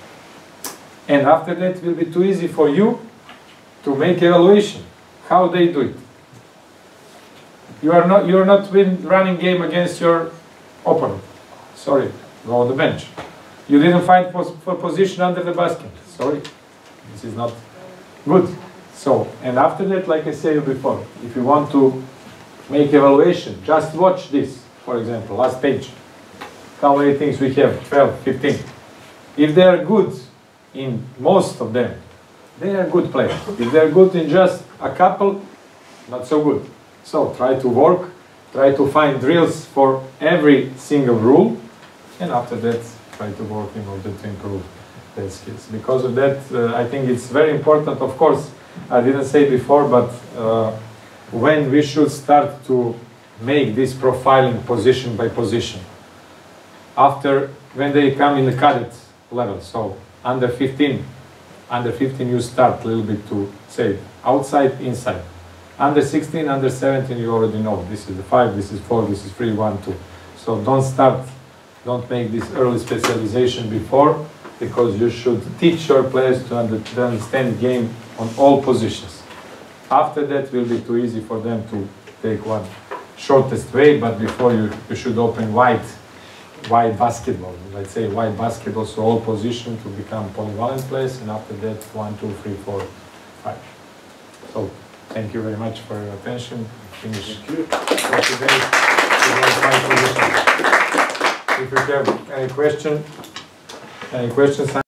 And after that, it will be too easy for you to make evaluation how they do it. You are not you are not win running game against your opponent. Sorry, go on the bench. You didn't find pos for position under the basket. Sorry, this is not good. So, and after that, like I said before, if you want to make evaluation, just watch this, for example, last page. How many things we have? twelve, fifteen. If they are good in most of them, they are good players. If they are good in just a couple, not so good. So try to work, try to find drills for every single rule, and after that, try to work in order to improve their skills. Because of that, uh, I think it's very important. Of course, I didn't say before, but uh, when we should start to make this profiling position by position, after when they come in the cadet level, so under fifteen, under fifteen you start a little bit to say outside, inside. Under sixteen, under seventeen you already know this is the five, this is four, this is three, one, two. So don't start, don't make this early specialization before, because you should teach your players to, under, to understand game on all positions. After that will be too easy for them to take one shortest way, but before you, you should open wide, wide basketball, let's say wide basketball, so all positions to become polyvalent players, and after that one, two, three, four, five. So thank you very much for your attention. Finish for today. If you have any question, any questions,